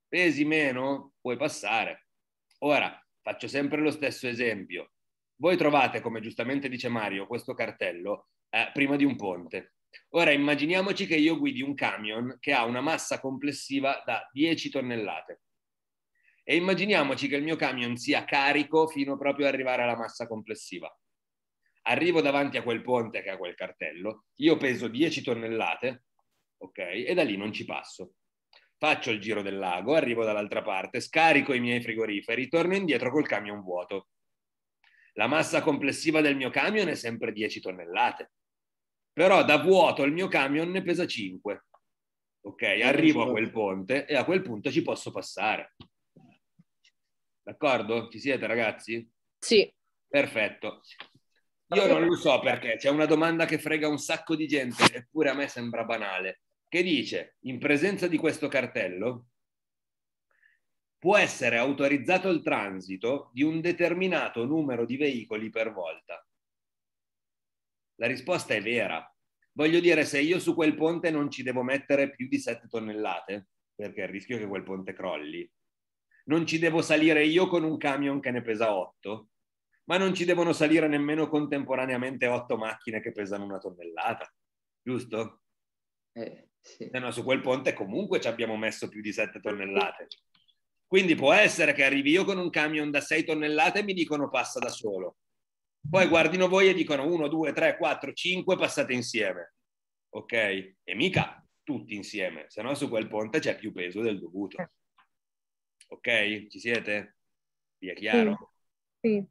Pesi meno, puoi passare. Ora, faccio sempre lo stesso esempio. Voi trovate, come giustamente dice Mario, questo cartello eh, prima di un ponte. Ora immaginiamoci che io guidi un camion che ha una massa complessiva da dieci tonnellate. E immaginiamoci che il mio camion sia carico fino proprio ad arrivare alla massa complessiva. Arrivo davanti a quel ponte che ha quel cartello, io peso dieci tonnellate, ok? E da lì non ci passo. Faccio il giro del lago, arrivo dall'altra parte, scarico i miei frigoriferi, torno indietro col camion vuoto. La massa complessiva del mio camion è sempre dieci tonnellate, però da vuoto il mio camion ne pesa cinque. Ok, arrivo a quel ponte e a quel punto ci posso passare. D'accordo? Ci siete, ragazzi? Sì. Perfetto. Io non lo so perché c'è una domanda che frega un sacco di gente, eppure a me sembra banale, che dice, in presenza di questo cartello, può essere autorizzato il transito di un determinato numero di veicoli per volta. La risposta è vera. Voglio dire, se io su quel ponte non ci devo mettere più di sette tonnellate, perché il rischio è che quel ponte crolli, non ci devo salire io con un camion che ne pesa otto, ma non ci devono salire nemmeno contemporaneamente otto macchine che pesano una tonnellata, giusto? Eh, sì. Se no, su quel ponte comunque ci abbiamo messo più di sette tonnellate. Quindi può essere che arrivi io con un camion da sei tonnellate e mi dicono passa da solo. Poi guardino voi e dicono uno, due, tre, quattro, cinque passate insieme. Ok? E mica tutti insieme, se no su quel ponte c'è più peso del dovuto. Ok? Ci siete? Vi è chiaro? Sì.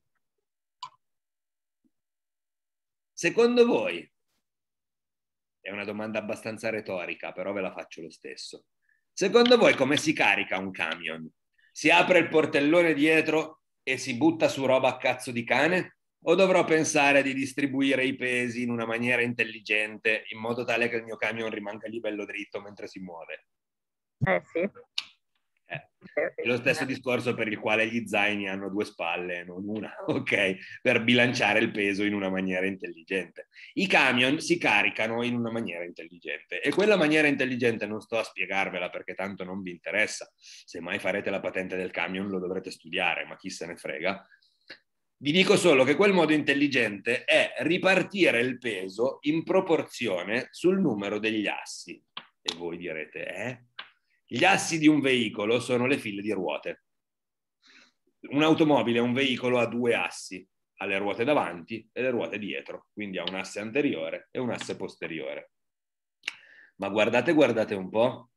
Secondo voi, è una domanda abbastanza retorica, però ve la faccio lo stesso. Secondo voi come si carica un camion? Si apre il portellone dietro e si butta su roba a cazzo di cane? O dovrò pensare di distribuire i pesi in una maniera intelligente, in modo tale che il mio camion rimanga lì bello dritto mentre si muove? Eh sì. Eh, è lo stesso discorso per il quale gli zaini hanno due spalle, non una, ok? Per bilanciare il peso in una maniera intelligente. I camion si caricano in una maniera intelligente e quella maniera intelligente non sto a spiegarvela perché tanto non vi interessa. Se mai farete la patente del camion lo dovrete studiare, ma chi se ne frega. Vi dico solo che quel modo intelligente è ripartire il peso in proporzione sul numero degli assi. E voi direte, eh? Gli assi di un veicolo sono le file di ruote. Un'automobile è un veicolo a due assi, ha le ruote davanti e le ruote dietro, quindi ha un asse anteriore e un asse posteriore. Ma guardate, guardate un po'.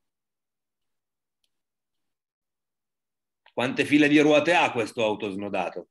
Quante file di ruote ha questo auto snodato?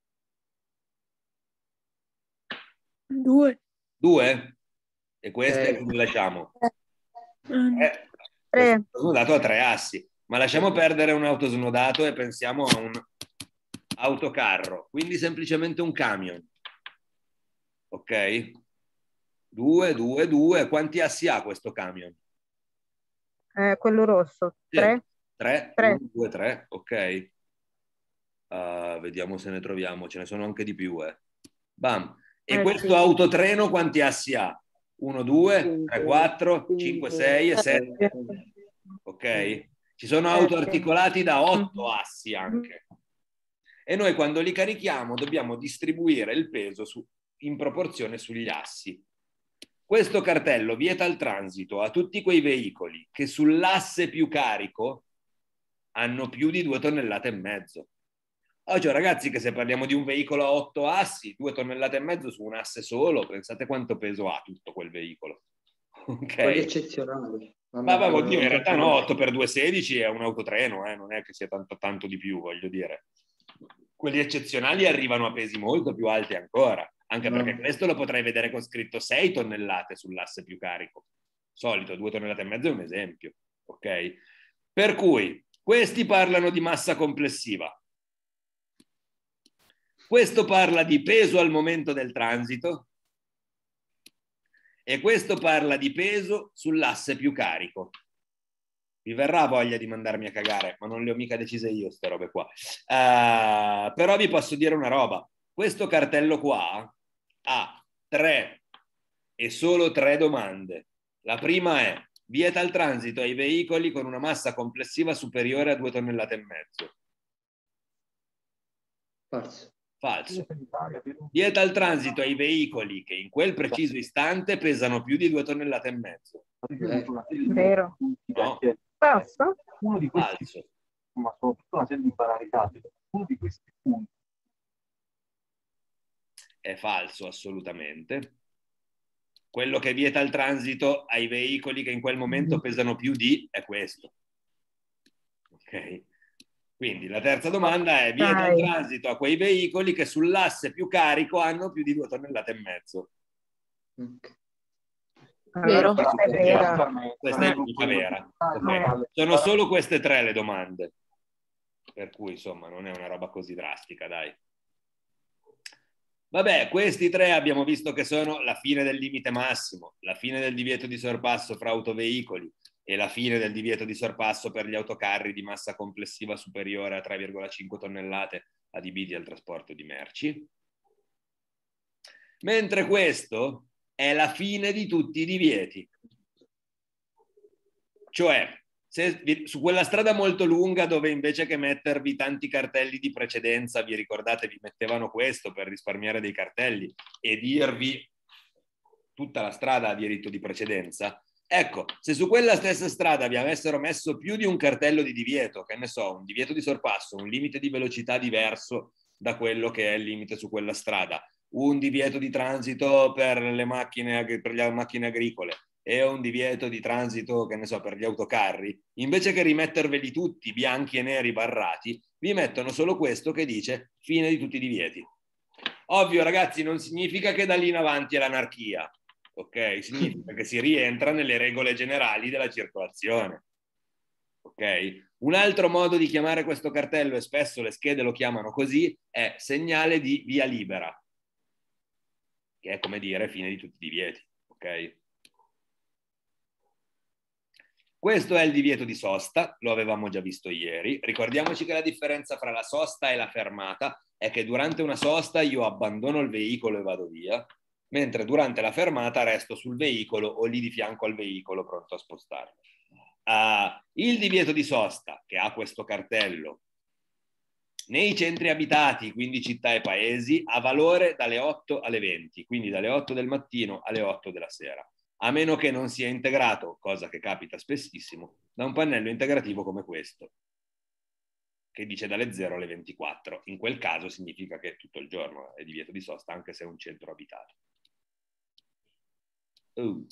Due. Due? E queste Eh. come le lasciamo? Mm. Eh, Tre. questo snodato ha tre assi, ma lasciamo perdere un auto snodato e pensiamo a un autocarro, quindi semplicemente un camion. Ok? Due, due, due. Quanti assi ha questo camion? Eh, quello rosso. Tre. Tre? Tre. Uno, due, tre, ok. Uh, vediamo se ne troviamo, ce ne sono anche di più, eh. Bam. E Eh, questo sì. autotreno quanti assi ha? uno, due, tre, quattro, cinque, sei e sette. Ok? Ci sono auto articolati da otto assi anche. E noi quando li carichiamo dobbiamo distribuire il peso su, in proporzione sugli assi. Questo cartello vieta il transito a tutti quei veicoli che sull'asse più carico hanno più di due tonnellate e mezzo. Oggi ragazzi, che se parliamo di un veicolo a otto assi, due tonnellate e mezzo su un asse solo, pensate quanto peso ha tutto quel veicolo. Ok? Quelli eccezionali. Ma, ma oddio, in realtà no, otto per due, sedici è un autotreno, eh, non è che sia tanto, tanto di più, voglio dire. Quelli eccezionali arrivano a pesi molto più alti ancora, anche No. perché questo lo potrei vedere con scritto sei tonnellate sull'asse più carico. Solito, due tonnellate e mezzo è un esempio, ok? Per cui, questi parlano di massa complessiva. Questo parla di peso al momento del transito e questo parla di peso sull'asse più carico. Vi verrà voglia di mandarmi a cagare, ma non le ho mica decise io ste robe qua. Uh, però vi posso dire una roba. Questo cartello qua ha tre e solo tre domande. La prima è: vieta il transito ai veicoli con una massa complessiva superiore a due tonnellate e mezzo. Falso. Falso. Vieta il transito ai veicoli che in quel preciso istante pesano più di due tonnellate e mezzo. Vero. No? Falso? Uno di questi, Falso. ma soprattutto una serie di banalità, uno di questi punti. È falso, assolutamente. Quello che vieta il transito ai veicoli che in quel momento pesano più di è questo. Ok? Quindi la terza domanda è: vieta il transito a quei veicoli che sull'asse più carico hanno più di due tonnellate e mezzo. Ok. Vero. Allora, questa è vera. Questa è l'unica vera. Ok? Sono solo queste tre le domande. Per cui, insomma, non è una roba così drastica, dai. Vabbè, questi tre abbiamo visto che sono la fine del limite massimo, la fine del divieto di sorpasso fra autoveicoli e la fine del divieto di sorpasso per gli autocarri di massa complessiva superiore a tre virgola cinque tonnellate adibiti al trasporto di merci. Mentre questo è la fine di tutti i divieti. Cioè, se vi, su quella strada molto lunga dove invece che mettervi tanti cartelli di precedenza, vi ricordate, vi mettevano questo per risparmiare dei cartelli e dirvi tutta la strada ha diritto di precedenza. Ecco, se su quella stessa strada vi avessero messo più di un cartello di divieto, che ne so, un divieto di sorpasso, un limite di velocità diverso da quello che è il limite su quella strada, un divieto di transito per le macchine, per le macchine agricole, e un divieto di transito, che ne so, per gli autocarri, invece che rimetterveli tutti bianchi e neri barrati, vi mettono solo questo che dice fine di tutti i divieti. Ovvio, ragazzi, non significa che da lì in avanti è l'anarchia, ok? Significa che si rientra nelle regole generali della circolazione, ok? Un altro modo di chiamare questo cartello, e spesso le schede lo chiamano così, è segnale di via libera, che è come dire fine di tutti i divieti, ok? Questo è il divieto di sosta, lo avevamo già visto ieri. Ricordiamoci che la differenza fra la sosta e la fermata è che durante una sosta io abbandono il veicolo e vado via, mentre durante la fermata resto sul veicolo o lì di fianco al veicolo pronto a spostarmi. Uh, il divieto di sosta, che ha questo cartello, nei centri abitati, quindi città e paesi, ha valore dalle otto alle venti, quindi dalle otto del mattino alle otto della sera, a meno che non sia integrato, cosa che capita spessissimo, da un pannello integrativo come questo, che dice dalle zero alle ventiquattro. In quel caso significa che tutto il giorno è divieto di sosta, anche se è un centro abitato. Uh.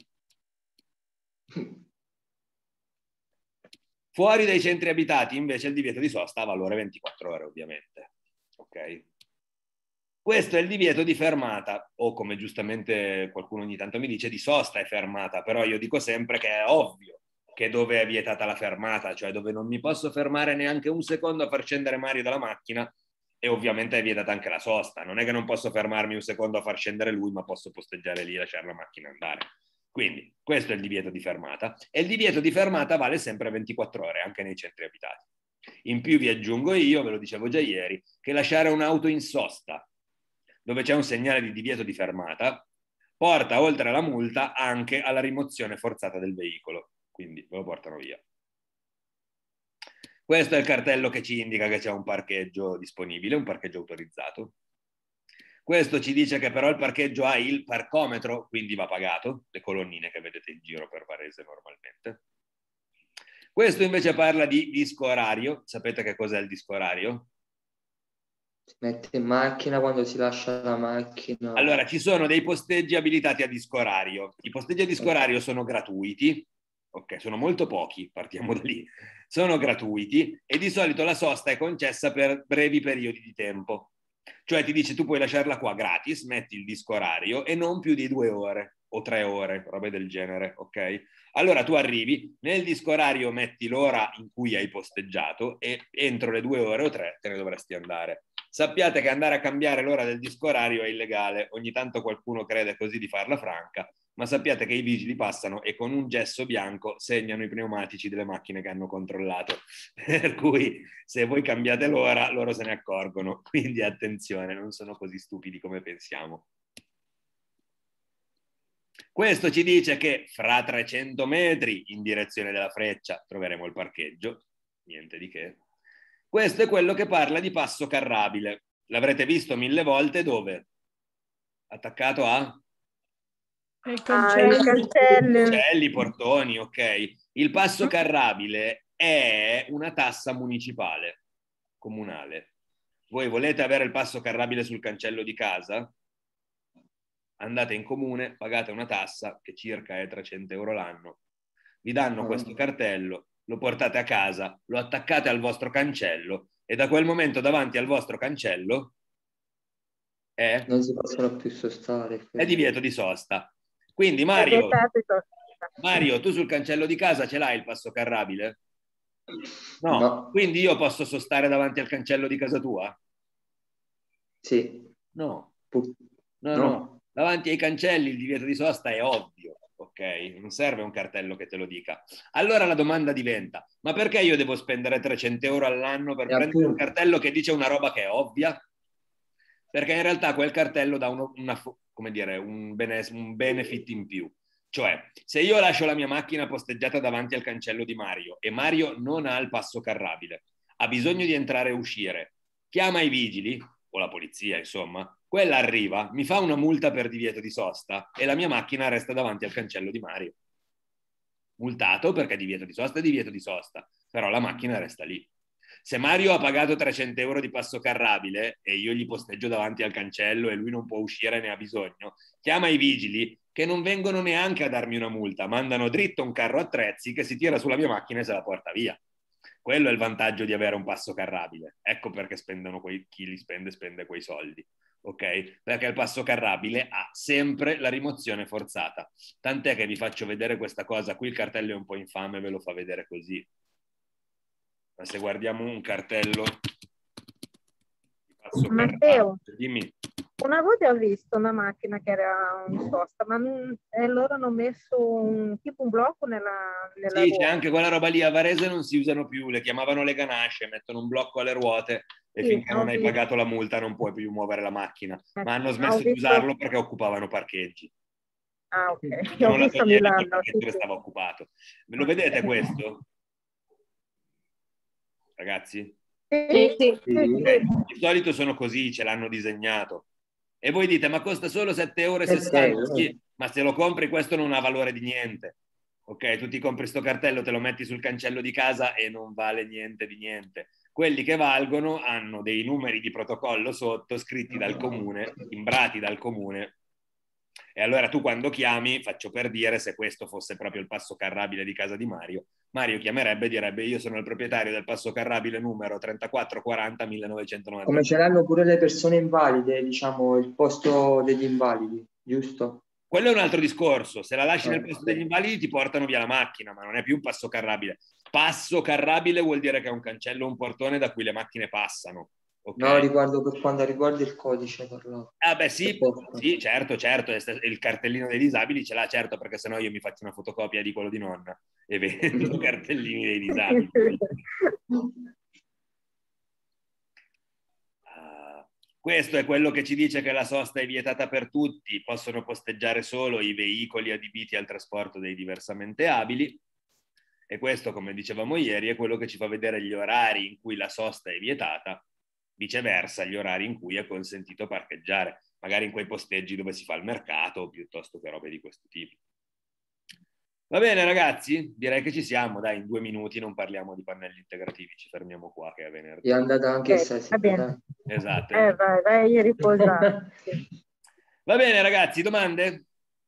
Fuori dai centri abitati, invece, il divieto di sosta ha valore ventiquattro ore, ovviamente. Ok? Questo è il divieto di fermata, o come giustamente qualcuno ogni tanto mi dice, di sosta e fermata, però io dico sempre che è ovvio che dove è vietata la fermata, cioè dove non mi posso fermare neanche un secondo a far scendere Mario dalla macchina, e ovviamente è vietata anche la sosta. Non è che non posso fermarmi un secondo a far scendere lui, ma posso posteggiare lì e lasciare la macchina andare. Quindi questo è il divieto di fermata, e il divieto di fermata vale sempre ventiquattro ore, anche nei centri abitati. In più vi aggiungo io, ve lo dicevo già ieri, che lasciare un'auto in sosta dove c'è un segnale di divieto di fermata porta, oltre alla multa, anche alla rimozione forzata del veicolo, quindi ve lo portano via. Questo è il cartello che ci indica che c'è un parcheggio disponibile, un parcheggio autorizzato. Questo ci dice che però il parcheggio ha il parcometro, quindi va pagato, le colonnine che vedete in giro per Varese normalmente. Questo invece parla di disco orario. Sapete che cos'è il disco orario? Si mette in macchina quando si lascia la macchina. Allora, ci sono dei posteggi abilitati a disco orario. I posteggi a disco orario sono gratuiti, ok, sono molto pochi, partiamo da lì. Sono gratuiti e di solito la sosta è concessa per brevi periodi di tempo. Cioè ti dice tu puoi lasciarla qua gratis, metti il disco orario e non più di due ore o tre ore, robe del genere, ok? Allora tu arrivi, nel disco orario metti l'ora in cui hai posteggiato e entro le due ore o tre te ne dovresti andare. Sappiate che andare a cambiare l'ora del disco orario è illegale, ogni tanto qualcuno crede così di farla franca, ma sappiate che i vigili passano e con un gesso bianco segnano i pneumatici delle macchine che hanno controllato, per cui se voi cambiate l'ora loro se ne accorgono, quindi attenzione, non sono così stupidi come pensiamo. Questo ci dice che fra trecento metri in direzione della freccia troveremo il parcheggio, niente di che. Questo è quello che parla di passo carrabile. L'avrete visto mille volte dove? Attaccato a? E il Ah, i cancello. cancelli. Cancelli, portoni, ok. Il passo carrabile è una tassa municipale, comunale. Voi volete avere il passo carrabile sul cancello di casa? Andate in comune, pagate una tassa che circa è trecento euro l'anno. Vi danno questo cartello, lo portate a casa, lo attaccate al vostro cancello e da quel momento davanti al vostro cancello è, Non si possono più sostare. è divieto di sosta. Quindi È Mario, vietato i sosta. Mario, tu sul cancello di casa ce l'hai il passo carrabile? No. No. Quindi io posso sostare davanti al cancello di casa tua? Sì. No. Pu- No, No. no. Davanti ai cancelli il divieto di sosta è ovvio, ok? Non serve un cartello che te lo dica. Allora la domanda diventa, ma perché io devo spendere trecento euro all'anno per E prendere un appunto. cartello che dice una roba che è ovvia? Perché in realtà quel cartello dà uno, una, come dire, un, bene, un benefit in più. Cioè, se io lascio la mia macchina posteggiata davanti al cancello di Mario e Mario non ha il passo carrabile, ha bisogno di entrare e uscire, chiama i vigili, o la polizia, insomma, quella arriva, mi fa una multa per divieto di sosta e la mia macchina resta davanti al cancello di Mario. Multato perché divieto di sosta è divieto di sosta, però la macchina resta lì. Se Mario ha pagato trecento euro di passo carrabile e io gli posteggio davanti al cancello e lui non può uscire e ne ha bisogno, chiama i vigili che non vengono neanche a darmi una multa, mandano dritto un carro attrezzi che si tira sulla mia macchina e se la porta via. Quello è il vantaggio di avere un passo carrabile. Ecco perché spendono quei, chi li spende spende quei soldi. Ok? Perché il passo carrabile ha sempre la rimozione forzata. Tant'è che vi faccio vedere questa cosa. Qui il cartello è un po' infame, ve lo fa vedere così. Ma se guardiamo un cartello di passo Matteo. carrabile, dimmi. Una volta ho visto una macchina che era un sosta, ma non- e loro hanno messo un, tipo un blocco nella, nella Sì, c'è ruota. anche quella roba lì. A Varese non si usano più, le chiamavano le ganasce, mettono un blocco alle ruote e Sì, finché ho non hai visto. pagato la multa non puoi più muovere la macchina. Eh, Ma hanno ho smesso di visto- usarlo perché occupavano parcheggi. Ah, ok. Io Ho non la visto a toglievo perché Milano. il Sì, parcheggio sì. stava occupato. Lo vedete questo? Ragazzi? Sì, sì. Sì, sì, Ok, sì. di solito sono così, ce l'hanno disegnato. E voi dite, ma costa solo sette euro e sette sessanta? euro. Sì, ma se lo compri questo non ha valore di niente. Ok, tu ti compri sto cartello, te lo metti sul cancello di casa e non vale niente di niente. Quelli che valgono hanno dei numeri di protocollo sotto, scritti dal comune, timbrati dal comune. E allora tu quando chiami, faccio per dire, se questo fosse proprio il passo carrabile di casa di Mario, Mario chiamerebbe e direbbe io sono il proprietario del passo carrabile numero trentaquattro quaranta millenovecentonovantanove. Come ce l'hanno pure le persone invalide, diciamo, il posto degli invalidi, giusto? Quello è un altro discorso, se la lasci nel Ah, posto ok. degli invalidi ti portano via la macchina, ma non è più un passo carrabile. Passo carrabile vuol dire che è un cancello o un portone da cui le macchine passano. Ok? No, riguardo per quando riguarda il codice parlavo. Ah beh sì, Posto. sì, certo, certo, il cartellino dei disabili ce l'ha, certo, perché sennò io mi faccio una fotocopia di quello di nonna e vendo cartellini dei disabili. Uh, questo è quello che ci dice che la sosta è vietata per tutti, possono posteggiare solo i veicoli adibiti al trasporto dei diversamente abili. E questo, come dicevamo ieri, è quello che ci fa vedere gli orari in cui la sosta è vietata, viceversa gli orari in cui è consentito parcheggiare, magari in quei posteggi dove si fa il mercato piuttosto che robe di questo tipo. Va bene ragazzi, direi che ci siamo, dai, in due minuti non parliamo di pannelli integrativi, ci fermiamo qua che è venerdì. È andata anche Ok, stasera. va bene. Esatto. Eh, vai, vai a riposare. Va bene ragazzi, domande?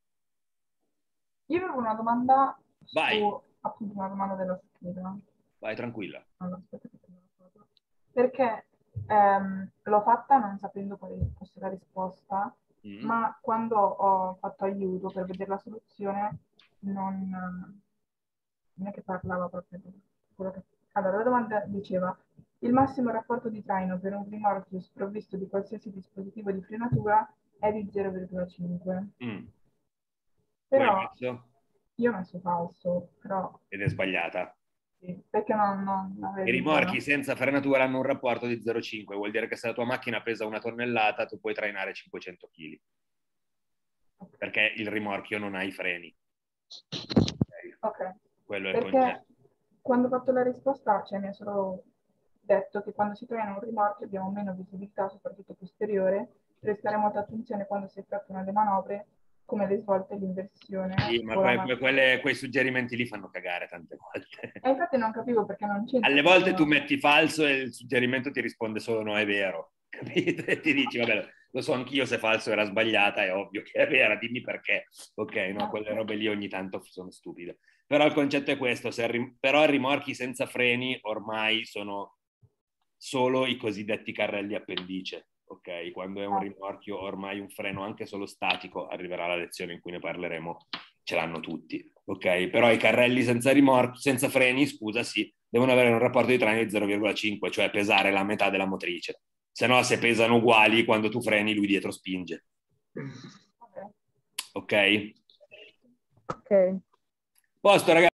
Io avevo una domanda Vai. su appunto una domanda dello scheda. Vai tranquilla. Allora, aspetta che prendo la foto. Perché ehm, l'ho fatta non sapendo quale fosse la risposta, Mm. ma quando ho fatto aiuto per vedere la soluzione non, non è che parlava proprio di quello che... Allora, la domanda diceva: il massimo rapporto di traino per un rimorchio sprovvisto di qualsiasi dispositivo di frenatura è di zero virgola cinque. Mm. Però Tu hai messo? io ho messo falso, però Ed è sbagliata. sì, perché non, non, non I avevi rimorchi idea. senza frenatura hanno un rapporto di zero virgola cinque, vuol dire che se la tua macchina pesa una tonnellata tu puoi trainare cinquecento chili. perché il rimorchio non ha i freni. Ok. Quello è il Perché concetto. quando ho fatto la risposta, cioè, mi ha solo detto che quando si traina un rimorchio abbiamo meno visibilità, soprattutto posteriore, prestare molta attenzione quando si effettuano le manovre, come le svolte, l'inversione. Sì, ma o la que- que- marcia. quelle- quei suggerimenti lì fanno cagare tante volte. E infatti non capivo perché non c'entra. Alle volte tu metti falso e il suggerimento ti risponde solo no, è vero. Capito? E ti dici, vabbè, lo so anch'io se falso era sbagliata, è ovvio che è vera, dimmi perché. Ok, no, quelle robe lì ogni tanto sono stupide. Però il concetto è questo, se rim- però i rimorchi senza freni ormai sono solo i cosiddetti carrelli appendice, ok? Quando è un rimorchio ormai un freno anche solo statico, arriverà la lezione in cui ne parleremo, ce l'hanno tutti, ok? Però i carrelli senza rimorchio, senza freni, scusa, sì, devono avere un rapporto di traino di zero virgola cinque, cioè pesare la metà della motrice. Se no, se pesano uguali, quando tu freni, lui dietro spinge. Ok? Ok. Posto, ragazzi.